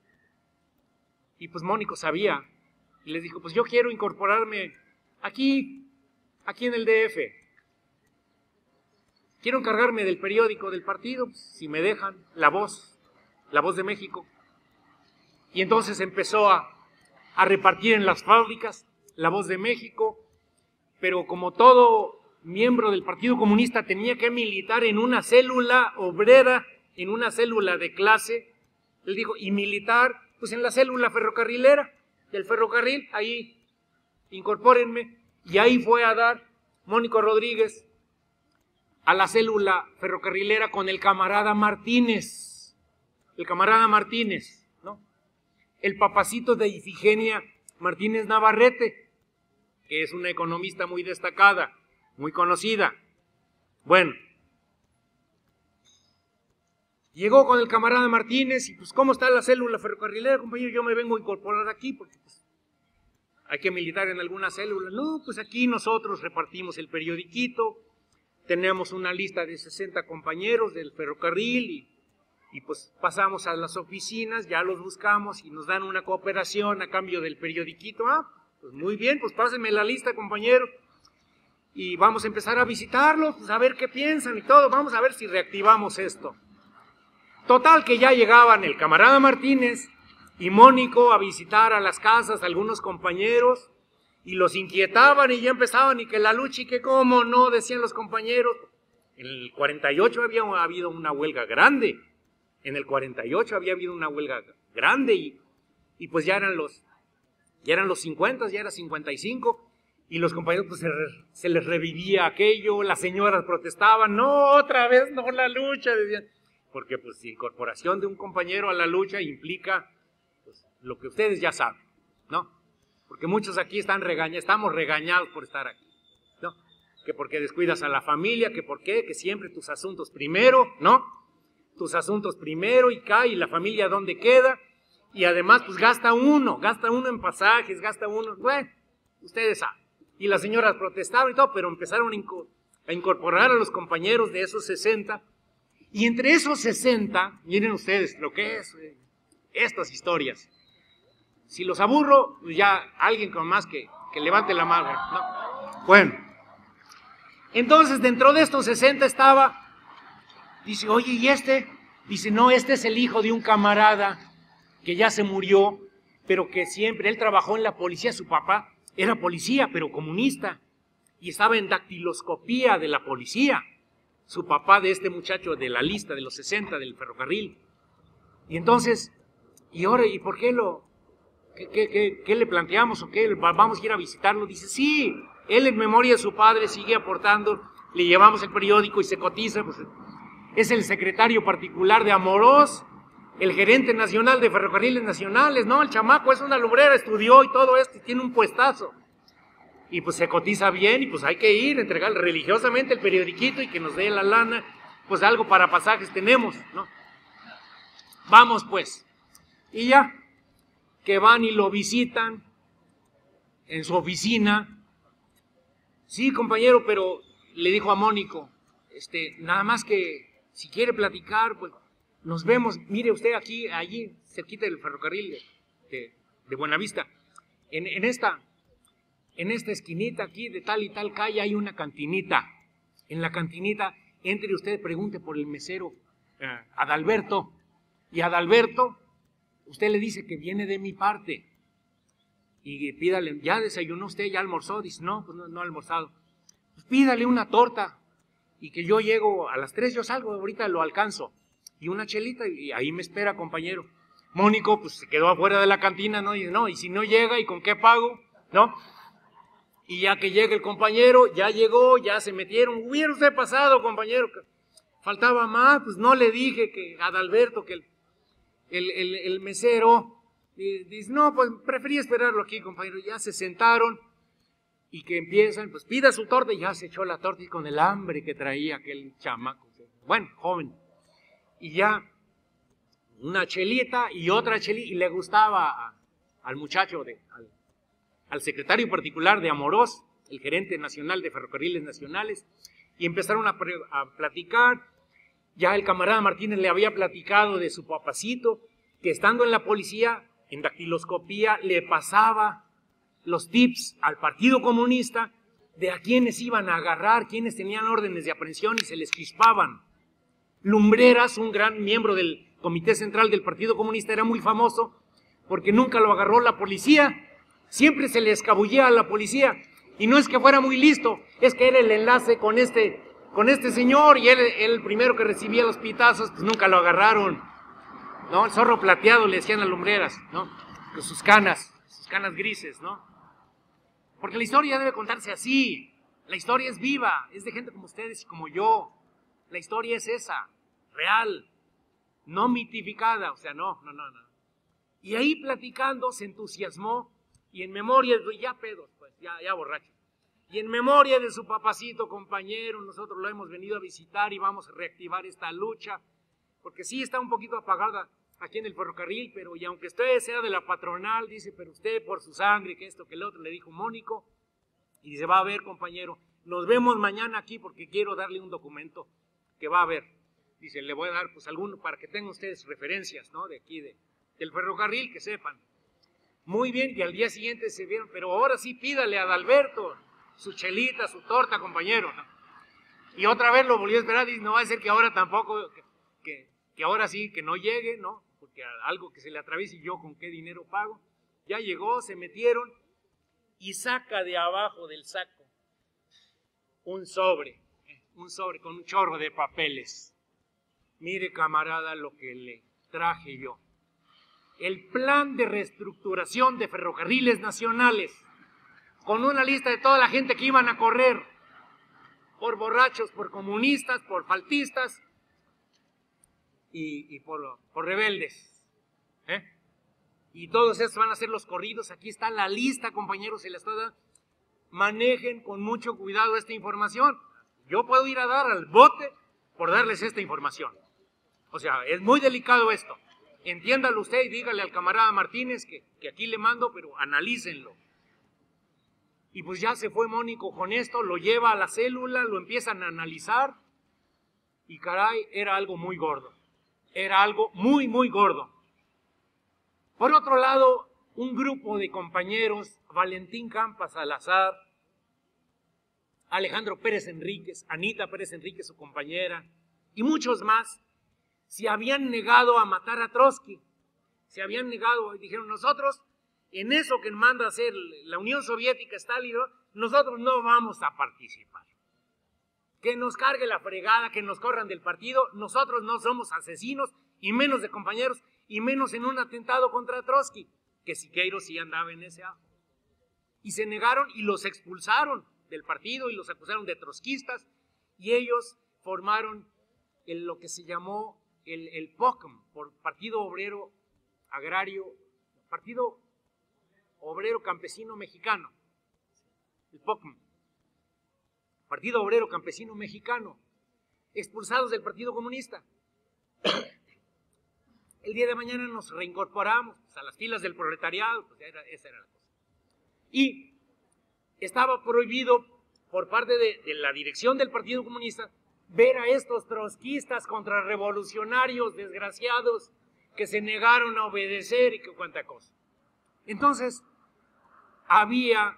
Y pues Mónico sabía. Y les dijo, pues yo quiero incorporarme aquí en el DF. Quiero encargarme del periódico del partido, si me dejan, La Voz de México. Y entonces empezó a repartir en las fábricas La Voz de México, pero como todo miembro del Partido Comunista tenía que militar en una célula obrera, en una célula de clase, él dijo, y militar Pues en la célula ferrocarrilera del ferrocarril, ahí incorpórenme. Y ahí fue a dar Mónico Rodríguez a la célula ferrocarrilera con el camarada Martínez. El camarada Martínez, ¿no? El papacito de Ifigenia Martínez Navarrete, que es una economista muy destacada, muy conocida. Bueno, llegó con el camarada Martínez y pues, ¿cómo está la célula ferrocarrilera, compañero? Yo me vengo a incorporar aquí porque pues, hay que militar en alguna célula. No, pues aquí nosotros repartimos el periodiquito, tenemos una lista de 60 compañeros del ferrocarril y pues pasamos a las oficinas, ya los buscamos y nos dan una cooperación a cambio del periodiquito. Ah, pues muy bien, pues pásenme la lista, compañero, y vamos a empezar a visitarlos, pues a ver qué piensan y todo, vamos a ver si reactivamos esto. Total que ya llegaban el camarada Martínez y Mónico a visitar a las casas a algunos compañeros y los inquietaban y ya empezaban y que la lucha y que cómo no, decían los compañeros. En el 48 había habido una huelga grande, en el 48 había habido una huelga grande y pues ya eran los 50, ya era 55 y los compañeros pues se les revivía aquello, las señoras protestaban, no, otra vez no la lucha, decían, porque pues incorporación de un compañero a la lucha implica pues, lo que ustedes ya saben, ¿no? Porque muchos aquí estamos regañados por estar aquí, ¿no? Que porque descuidas a la familia, que por qué, que siempre tus asuntos primero, ¿no? Tus asuntos primero y cae, y la familia dónde queda, y además pues gasta uno en pasajes, gasta uno, bueno, ustedes saben. Y las señoras protestaban y todo, pero empezaron a incorporar a los compañeros de esos 60, y entre esos 60, miren ustedes lo que es estas historias. Si los aburro, pues ya alguien con más que levante la mano, ¿no? Bueno, entonces dentro de estos 60 estaba, dice, oye, ¿y este? Dice, no, este es el hijo de un camarada que ya se murió, pero que siempre, él trabajó en la policía, su papá era policía, pero comunista, y estaba en dactiloscopía de la policía, su papá de este muchacho de la lista de los 60 del ferrocarril. Y entonces, ¿y ahora, y por qué qué le planteamos o qué? ¿Vamos a ir a visitarlo? Dice, sí, él en memoria de su padre sigue aportando, le llevamos el periódico y se cotiza, pues es el secretario particular de Amorós, el gerente nacional de Ferrocarriles Nacionales, ¿no? El chamaco es una lumbrera, estudió y todo esto, y tiene un puestazo. Y pues se cotiza bien y pues hay que ir, entregar religiosamente el periodiquito y que nos dé la lana, pues algo para pasajes tenemos, ¿no? Vamos pues. Y ya, que van y lo visitan en su oficina. Sí, compañero, pero le dijo a Mónico, nada más que si quiere platicar, pues nos vemos, mire usted aquí, allí, cerquita del ferrocarril de Buenavista, en esta esquinita aquí de tal y tal calle hay una cantinita. En la cantinita, entre usted, pregunte por el mesero Adalberto, y Adalberto, usted le dice que viene de mi parte, y pídale, ¿ya desayunó usted? ¿Ya almorzó? Dice, no, pues no ha almorzado. Pues pídale una torta, y que yo llego a las 3, yo salgo, ahorita lo alcanzo, y una chelita, y ahí me espera, compañero. Mónico, pues se quedó afuera de la cantina, ¿no? Y no, y si no llega, ¿y con qué pago? ¿No? Y ya que llega el compañero, ya llegó, ya se metieron. Hubiera usted pasado, compañero, faltaba más, pues no le dije que Adalberto, que el mesero, dice, no, pues preferí esperarlo aquí, compañero. Ya se sentaron y que empiezan, pues pida su torta, y ya se echó la torta y con el hambre que traía aquel chamaco, bueno, joven. Y ya una chelita y otra chelita, y le gustaba al muchacho, al secretario particular de Amorós, el gerente nacional de Ferrocarriles Nacionales, y empezaron a platicar. Ya el camarada Martínez le había platicado de su papacito, que estando en la policía, en dactiloscopía, le pasaba los tips al Partido Comunista de a quienes iban a agarrar, quienes tenían órdenes de aprehensión y se les chispaban. Lumbreras, un gran miembro del Comité Central del Partido Comunista, era muy famoso porque nunca lo agarró la policía, siempre se le escabullía a la policía, y no es que fuera muy listo, es que era el enlace con este señor, y él el primero que recibía los pitazos, pues nunca lo agarraron. ¿no? El zorro plateado le decían a Lumbreras, ¿no? Con sus canas grises, ¿no? Porque la historia debe contarse así. La historia es viva, es de gente como ustedes y como yo. La historia es esa, real, no mitificada, o sea, no. Y ahí platicando se entusiasmó y en memoria, ya pedos, pues, ya borrachos. Y en memoria de su papacito compañero, nosotros lo hemos venido a visitar y vamos a reactivar esta lucha, porque sí está un poquito apagada aquí en el ferrocarril, pero y aunque usted sea de la patronal, dice, pero usted por su sangre, que esto, que el otro, le dijo Mónico, y dice, va a ver, compañero, nos vemos mañana aquí porque quiero darle un documento que va a ver. Dice, le voy a dar pues alguno para que tengan ustedes referencias, ¿no? De aquí, del ferrocarril, que sepan. Muy bien, y al día siguiente se vieron, pero ahora sí pídale a Adalberto su chelita, su torta, compañero, ¿no? Y otra vez lo volvió a esperar, dice, no va a ser que ahora tampoco, que ahora sí, que no llegue, ¿no? Porque algo que se le atraviese y yo con qué dinero pago. Ya llegó, se metieron y saca de abajo del saco un sobre con un chorro de papeles. Mire, camarada, lo que le traje yo. El plan de reestructuración de ferrocarriles nacionales, con una lista de toda la gente que iban a correr, por borrachos, por comunistas, por faltistas y por rebeldes. Y todos esos van a ser los corridos. Aquí está la lista, compañeros, se la estoy dando. Manejen con mucho cuidado esta información. Yo puedo ir a dar al bote por darles esta información. O sea, es muy delicado esto. Entiéndalo usted y dígale al camarada Martínez que aquí le mando, pero analícenlo. Y pues ya se fue Mónico con esto, lo lleva a la célula, lo empiezan a analizar y caray, era algo muy gordo. Era algo muy, muy gordo. Por otro lado, un grupo de compañeros, Valentín Campas Salazar, Alejandro Pérez Enríquez, Anita Pérez Enríquez, su compañera, y muchos más, se habían negado a matar a Trotsky. Se habían negado y dijeron, nosotros, en eso que manda a hacer la Unión Soviética, Stalin, nosotros no vamos a participar. Que nos cargue la fregada, que nos corran del partido, nosotros no somos asesinos, y menos de compañeros, y menos en un atentado contra Trotsky, que Siqueiros sí andaba en ese ajo. Y se negaron y los expulsaron del partido y los acusaron de trotskistas, y ellos formaron lo que se llamó el POCM, por Partido Obrero Agrario, Partido Obrero Campesino Mexicano, el POCM, Partido Obrero Campesino Mexicano, expulsados del Partido Comunista. El día de mañana nos reincorporamos a las filas del proletariado, pues esa era la cosa. Y estaba prohibido por parte de la dirección del Partido Comunista ver a estos trotskistas contrarrevolucionarios desgraciados que se negaron a obedecer y que cuánta cosa. Entonces, había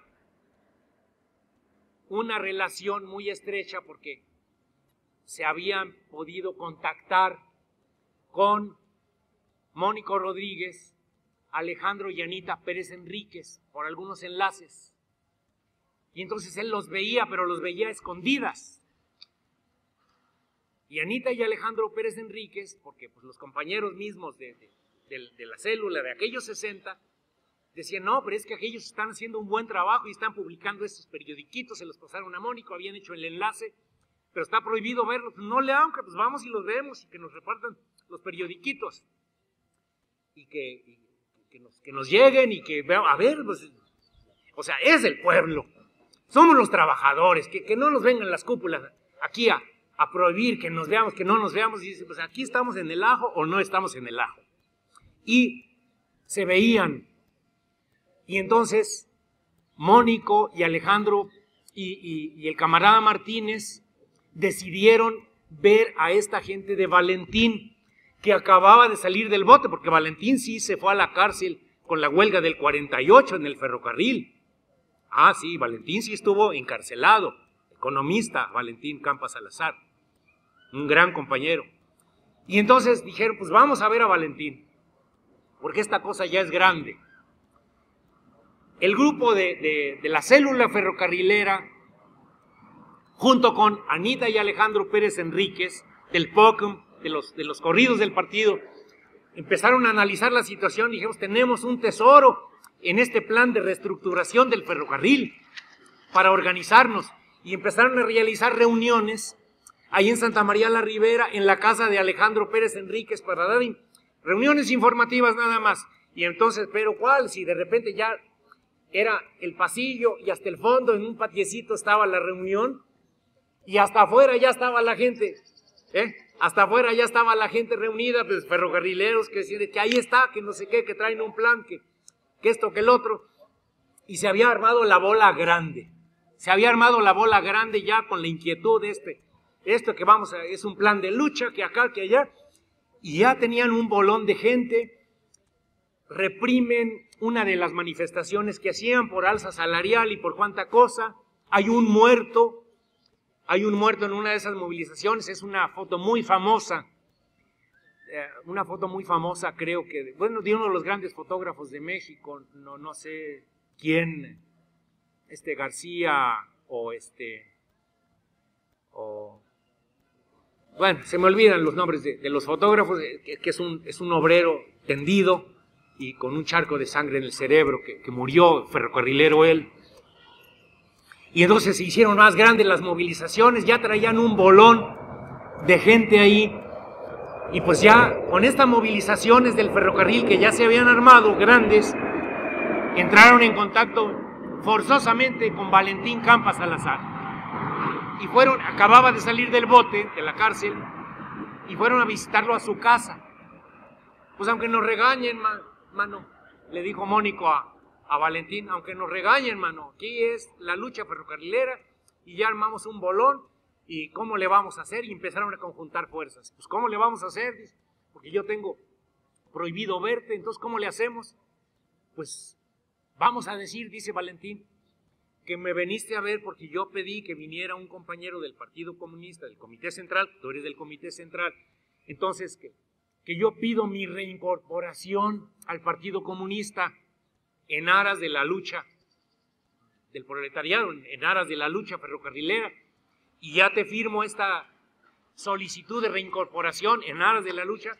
una relación muy estrecha porque se habían podido contactar con Mónico Rodríguez, Alejandro y Anita Pérez Enríquez por algunos enlaces. Y entonces él los veía, pero los veía a escondidas. Y Anita y Alejandro Pérez Enríquez, porque pues, los compañeros mismos de la célula de aquellos 60, decían, no, pero es que aquellos están haciendo un buen trabajo y están publicando estos periodiquitos, se los pasaron a Mónico, habían hecho el enlace, pero está prohibido verlos. No le hagan, pues vamos y los vemos y que nos repartan los periodiquitos. Y que nos lleguen y que vean, a ver, pues, o sea, es el pueblo. Somos los trabajadores, que no nos vengan las cúpulas aquí a prohibir que nos veamos, que no nos veamos, y dice, pues aquí estamos en el ajo o no estamos en el ajo. Y se veían. Y entonces Mónico y Alejandro y el camarada Martínez decidieron ver a esta gente de Valentín, que acababa de salir del bote, porque Valentín sí se fue a la cárcel con la huelga del 48 en el ferrocarril. Ah, sí, Valentín sí estuvo encarcelado, economista Valentín Campas Salazar, un gran compañero. Y entonces dijeron, pues vamos a ver a Valentín, porque esta cosa ya es grande. El grupo de la célula ferrocarrilera, junto con Anita y Alejandro Pérez Enríquez, del POCM, de los corridos del partido, empezaron a analizar la situación y dijimos, tenemos un tesoro en este plan de reestructuración del ferrocarril para organizarnos. Y empezaron a realizar reuniones ahí en Santa María la Ribera, en la casa de Alejandro Pérez Enríquez, para dar reuniones informativas nada más. Y entonces, ¿pero cuál? Si de repente ya era el pasillo y hasta el fondo, en un patiecito estaba la reunión, y hasta afuera ya estaba la gente, hasta afuera ya estaba la gente reunida, pues ferrocarrileros que decían que ahí está, que no sé qué, que traen un plan, que esto, que el otro, y se había armado la bola grande. Se había armado la bola grande ya con la inquietud de esto que es un plan de lucha, que acá, que allá, y ya tenían un bolón de gente. Reprimen una de las manifestaciones que hacían por alza salarial y por cuánta cosa. Hay un muerto en una de esas movilizaciones. Es una foto muy famosa, creo que, bueno, de uno de los grandes fotógrafos de México, no sé quién, García bueno, se me olvidan los nombres de los fotógrafos, que es un obrero tendido y con un charco de sangre en el cerebro, que murió, ferrocarrilero él. Y entonces se hicieron más grandes las movilizaciones, ya traían un bolón de gente ahí, y pues ya con estas movilizaciones del ferrocarril que ya se habían armado grandes, entraron en contacto forzosamente con Valentín Campa Salazar. Y acababa de salir del bote, de la cárcel, y fueron a visitarlo a su casa. Pues aunque nos regañen, mano, le dijo Mónico a Valentín, aunque nos regañen, mano, aquí es la lucha ferrocarrilera y ya armamos un bolón, y ¿cómo le vamos a hacer? Y empezaron a conjuntar fuerzas. Pues ¿cómo le vamos a hacer? Dice, porque yo tengo prohibido verte, entonces ¿cómo le hacemos? Pues vamos a decir, dice Valentín, que me viniste a ver porque yo pedí que viniera un compañero del Partido Comunista, del Comité Central, tú eres del Comité Central, entonces que yo pido mi reincorporación al Partido Comunista en aras de la lucha del proletariado, en aras de la lucha ferrocarrilera, y ya te firmo esta solicitud de reincorporación en aras de la lucha,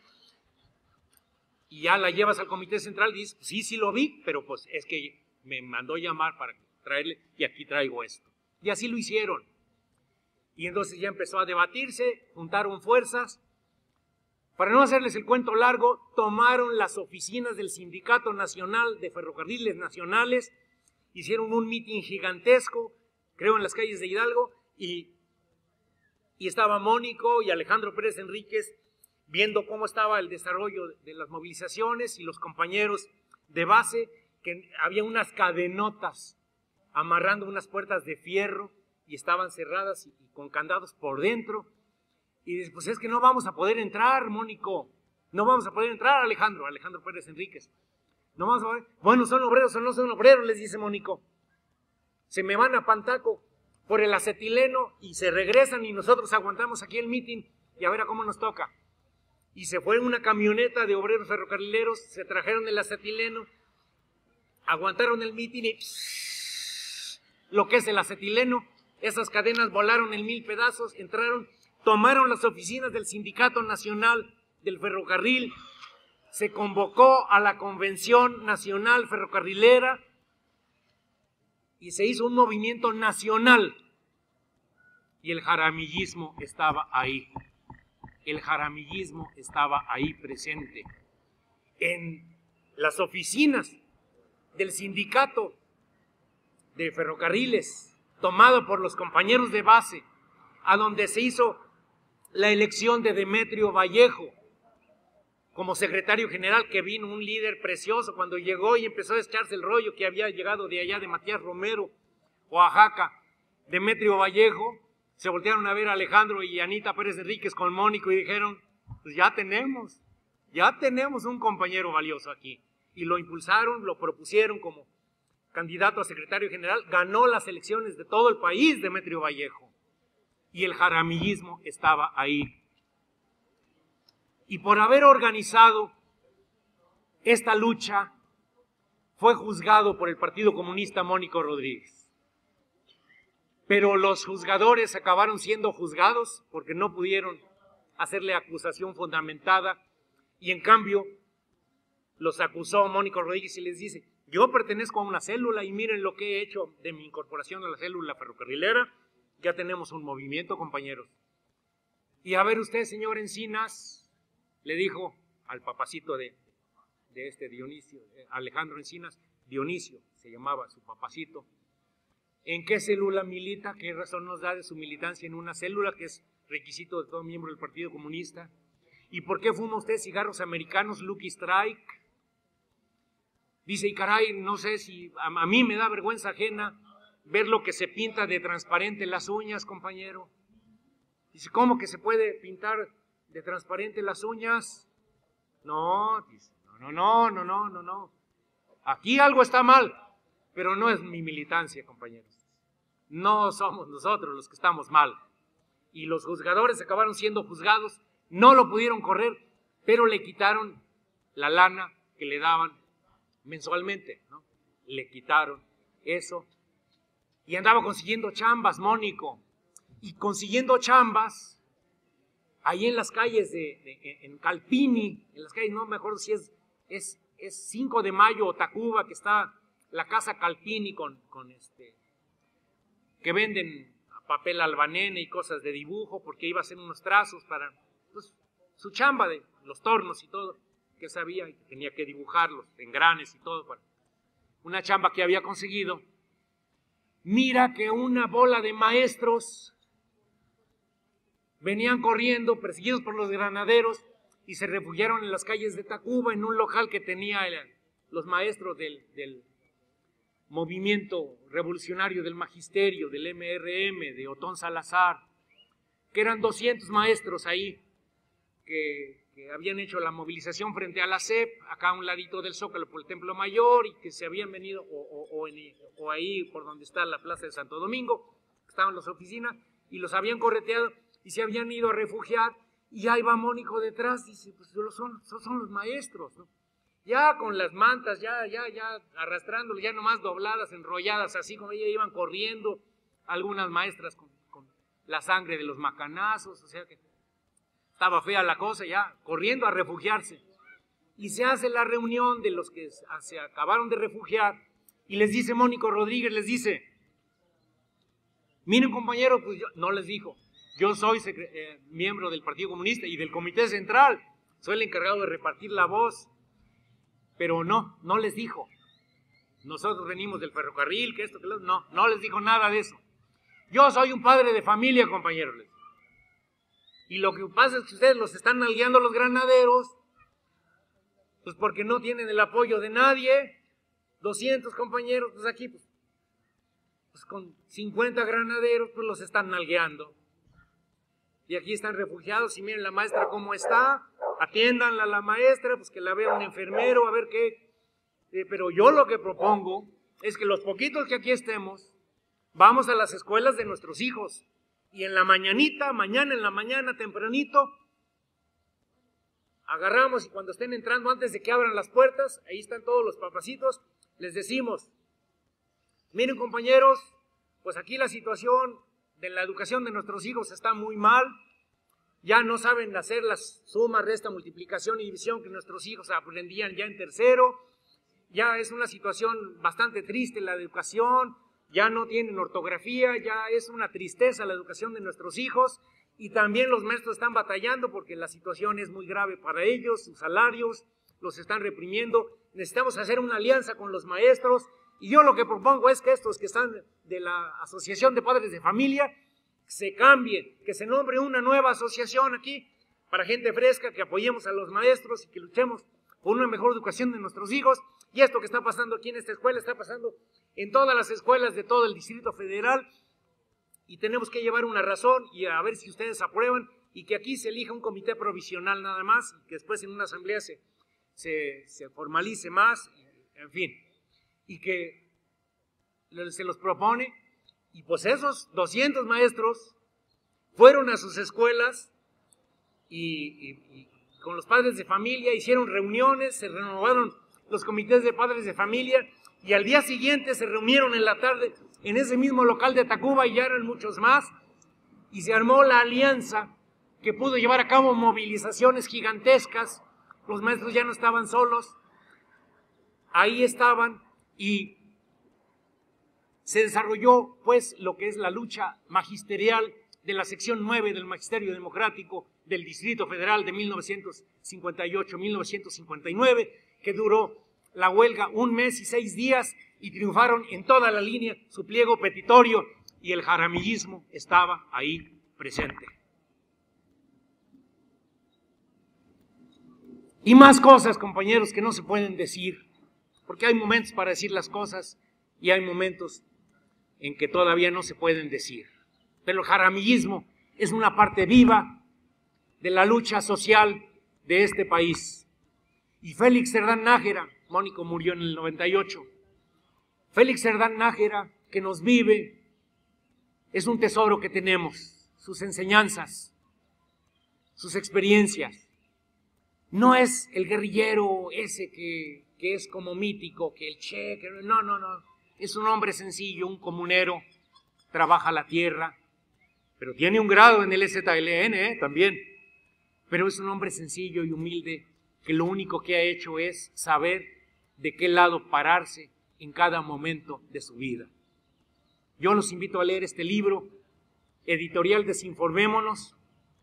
y ya la llevas al Comité Central y dices, sí lo vi, pero pues es que me mandó llamar para traerle, y aquí traigo esto. Y así lo hicieron. Y entonces ya empezó a debatirse, juntaron fuerzas. Para no hacerles el cuento largo, tomaron las oficinas del Sindicato Nacional de Ferrocarriles Nacionales, hicieron un mitin gigantesco, creo en las calles de Hidalgo, y estaba Mónico y Alejandro Pérez Enríquez viendo cómo estaba el desarrollo de las movilizaciones, y los compañeros de base, que había unas cadenotas amarrando unas puertas de fierro y estaban cerradas y con candados por dentro. Y dice, pues es que no vamos a poder entrar, Mónico, no vamos a poder entrar, Alejandro Pérez Enríquez. No vamos a poder. Bueno, ¿son obreros o no son obreros?, les dice Mónico. Se me van a Pantaco por el acetileno y se regresan y nosotros aguantamos aquí el mitin y a ver a cómo nos toca. Y se fue en una camioneta de obreros ferrocarrileros, se trajeron el acetileno, aguantaron el mitin y lo que es el acetileno, esas cadenas volaron en 1000 pedazos, entraron, tomaron las oficinas del Sindicato Nacional del Ferrocarril, se convocó a la Convención Nacional Ferrocarrilera y se hizo un movimiento nacional, y el jaramillismo estaba ahí. El jaramillismo estaba ahí presente. En las oficinas del sindicato de ferrocarriles, tomado por los compañeros de base, a donde se hizo la elección de Demetrio Vallejo como secretario general, que vino un líder precioso cuando llegó y empezó a echarse el rollo que había llegado de allá de Matías Romero, Oaxaca. Demetrio Vallejo, se voltearon a ver a Alejandro y Anita Pérez Enríquez con Mónico y dijeron, pues ya tenemos un compañero valioso aquí. Y lo impulsaron, lo propusieron como candidato a secretario general, ganó las elecciones de todo el país Demetrio Vallejo. Y el jaramillismo estaba ahí. Y por haber organizado esta lucha, fue juzgado por el Partido Comunista Mónico Rodríguez. Pero los juzgadores acabaron siendo juzgados porque no pudieron hacerle acusación fundamentada, y en cambio los acusó Mónico Rodríguez y les dice: yo pertenezco a una célula y miren lo que he hecho de mi incorporación a la célula ferrocarrilera. Ya tenemos un movimiento, compañeros. Y a ver usted, señor Encinas, le dijo al papacito de este Dionisio, Alejandro Encinas, Dionisio se llamaba su papacito, ¿en qué célula milita? ¿Qué razón nos da de su militancia en una célula que es requisito de todo miembro del Partido Comunista? ¿Y por qué fuma usted cigarros americanos Lucky Strike? Dice, y caray, no sé si a mí me da vergüenza ajena ver lo que se pinta de transparente las uñas, compañero. Dice, ¿cómo que se puede pintar de transparente las uñas? No, dice, no. Aquí algo está mal, pero no es mi militancia, compañeros. No somos nosotros los que estamos mal. Y los juzgadores acabaron siendo juzgados, no lo pudieron correr, pero le quitaron la lana que le daban mensualmente, ¿no? Le quitaron eso. Y andaba consiguiendo chambas, Mónico. Y consiguiendo chambas, ahí en las calles en Calpini, en las calles, no me acuerdo si es 5 de Mayo o Tacuba, que está la casa Calpini que venden papel albanene y cosas de dibujo, porque iba a hacer unos trazos para pues, su chamba de los tornos y todo, que sabía y tenía que dibujarlos, engranes y todo, para una chamba que había conseguido. Mira que una bola de maestros venían corriendo, perseguidos por los granaderos, y se refugiaron en las calles de Tacuba, en un local que tenía los maestros del movimiento revolucionario del magisterio, del MRM, de Otón Salazar, que eran 200 maestros ahí, que habían hecho la movilización frente a la CEP, acá a un ladito del Zócalo por el Templo Mayor, y que se habían venido, o ahí por donde está la Plaza de Santo Domingo, estaban las oficinas, y los habían correteado, y se habían ido a refugiar, y ahí va Mónico detrás, dice, pues son los maestros, ¿no? Ya con las mantas, ya arrastrándolo, ya nomás dobladas, enrolladas, así como ya iban corriendo, algunas maestras con la sangre de los macanazos, o sea que estaba fea la cosa, ya corriendo a refugiarse. Y se hace la reunión de los que se acabaron de refugiar, y les dice Mónico Rodríguez, les dice, miren compañeros, pues yo, no les dijo, yo soy miembro del Partido Comunista y del Comité Central, soy el encargado de repartir la voz, pero no les dijo, nosotros venimos del ferrocarril, que esto, que lo otro, no les dijo nada de eso. Yo soy un padre de familia, compañeros. Y lo que pasa es que ustedes los están nalgueando los granaderos, pues porque no tienen el apoyo de nadie. 200 compañeros, pues aquí, pues con 50 granaderos, pues los están nalgueando. Y aquí están refugiados, y miren la maestra cómo está, atiéndanla a la maestra, pues que la vea un enfermero, a ver qué. Pero yo lo que propongo es que los poquitos que aquí estemos, vamos a las escuelas de nuestros hijos, y en la mañanita, mañana en la mañana, tempranito, agarramos, y cuando estén entrando, antes de que abran las puertas, ahí están todos los papacitos, les decimos, miren compañeros, pues aquí la situación de la educación de nuestros hijos está muy mal, ya no saben hacer las sumas, resta, multiplicación y división que nuestros hijos aprendían ya en tercero, ya es una situación bastante triste la educación, ya no tienen ortografía, ya es una tristeza la educación de nuestros hijos, y también los maestros están batallando porque la situación es muy grave para ellos, sus salarios los están reprimiendo, necesitamos hacer una alianza con los maestros, y yo lo que propongo es que estos que están de la Asociación de Padres de Familia se cambien, que se nombre una nueva asociación aquí para gente fresca, que apoyemos a los maestros y que luchemos por una mejor educación de nuestros hijos. Y esto que está pasando aquí en esta escuela está pasando en todas las escuelas de todo el Distrito Federal, y tenemos que llevar una razón y a ver si ustedes aprueban, y que aquí se elija un comité provisional nada más, y que después en una asamblea se formalice más, en fin, y que se los propone. Y pues esos 200 maestros fueron a sus escuelas y con los padres de familia hicieron reuniones, se renovaron los comités de padres de familia, y al día siguiente se reunieron en la tarde en ese mismo local de Tacuba, y ya eran muchos más, y se armó la alianza que pudo llevar a cabo movilizaciones gigantescas. Los maestros ya no estaban solos, ahí estaban y se desarrolló pues lo que es la lucha magisterial de la sección 9 del Magisterio Democrático del Distrito Federal de 1958-1959, que duró la huelga 1 mes y 6 días y triunfaron en toda la línea su pliego petitorio y el jaramillismo estaba ahí presente. Y más cosas, compañeros, que no se pueden decir, porque hay momentos para decir las cosas y hay momentos en que todavía no se pueden decir. Pero el jaramillismo es una parte viva de la lucha social de este país. Y Félix Cerdán Nájera, Mónico murió en el 98, Félix Cerdán Nájera, que nos vive, es un tesoro que tenemos, sus enseñanzas, sus experiencias. No es el guerrillero ese que es como mítico, que el Che, que no. Es un hombre sencillo, un comunero, trabaja la tierra, pero tiene un grado en el EZLN también. Pero es un hombre sencillo y humilde que lo único que ha hecho es saber de qué lado pararse en cada momento de su vida. Yo los invito a leer este libro, editorial Desinformémonos,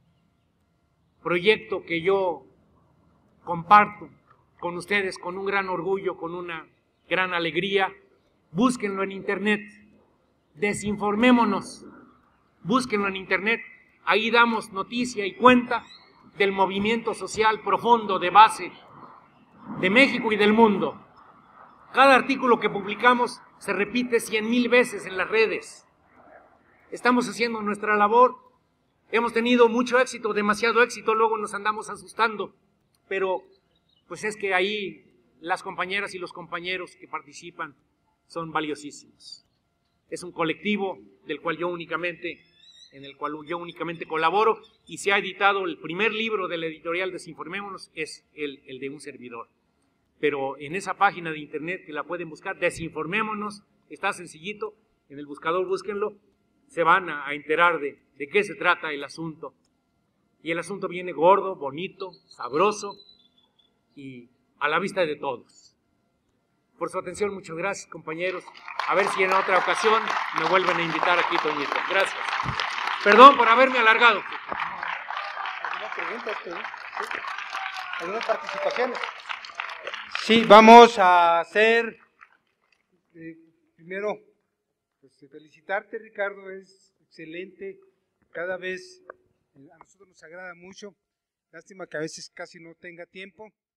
proyecto que yo comparto con ustedes con un gran orgullo, con una gran alegría. Búsquenlo en internet, Desinformémonos, búsquenlo en internet, ahí damos noticia y cuenta del movimiento social profundo de base de México y del mundo. Cada artículo que publicamos se repite 100,000 veces en las redes. Estamos haciendo nuestra labor, hemos tenido mucho éxito, demasiado éxito, luego nos andamos asustando, pero pues es que ahí las compañeras y los compañeros que participan son valiosísimos. Es un colectivo en el cual yo únicamente colaboro, y se ha editado el primer libro de la editorial Desinformémonos, es el de un servidor. Pero en esa página de internet que la pueden buscar, Desinformémonos, está sencillito, en el buscador búsquenlo, se van a enterar de qué se trata el asunto. Y el asunto viene gordo, bonito, sabroso y a la vista de todos. Por su atención, muchas gracias, compañeros. A ver si en otra ocasión me vuelven a invitar aquí, Toñito. Gracias. Perdón por haberme alargado. ¿Algunas preguntas? ¿Algunas participaciones? Sí, vamos a hacer, primero, pues, felicitarte, Ricardo, es excelente, cada vez a nosotros nos agrada mucho, lástima que a veces casi no tenga tiempo,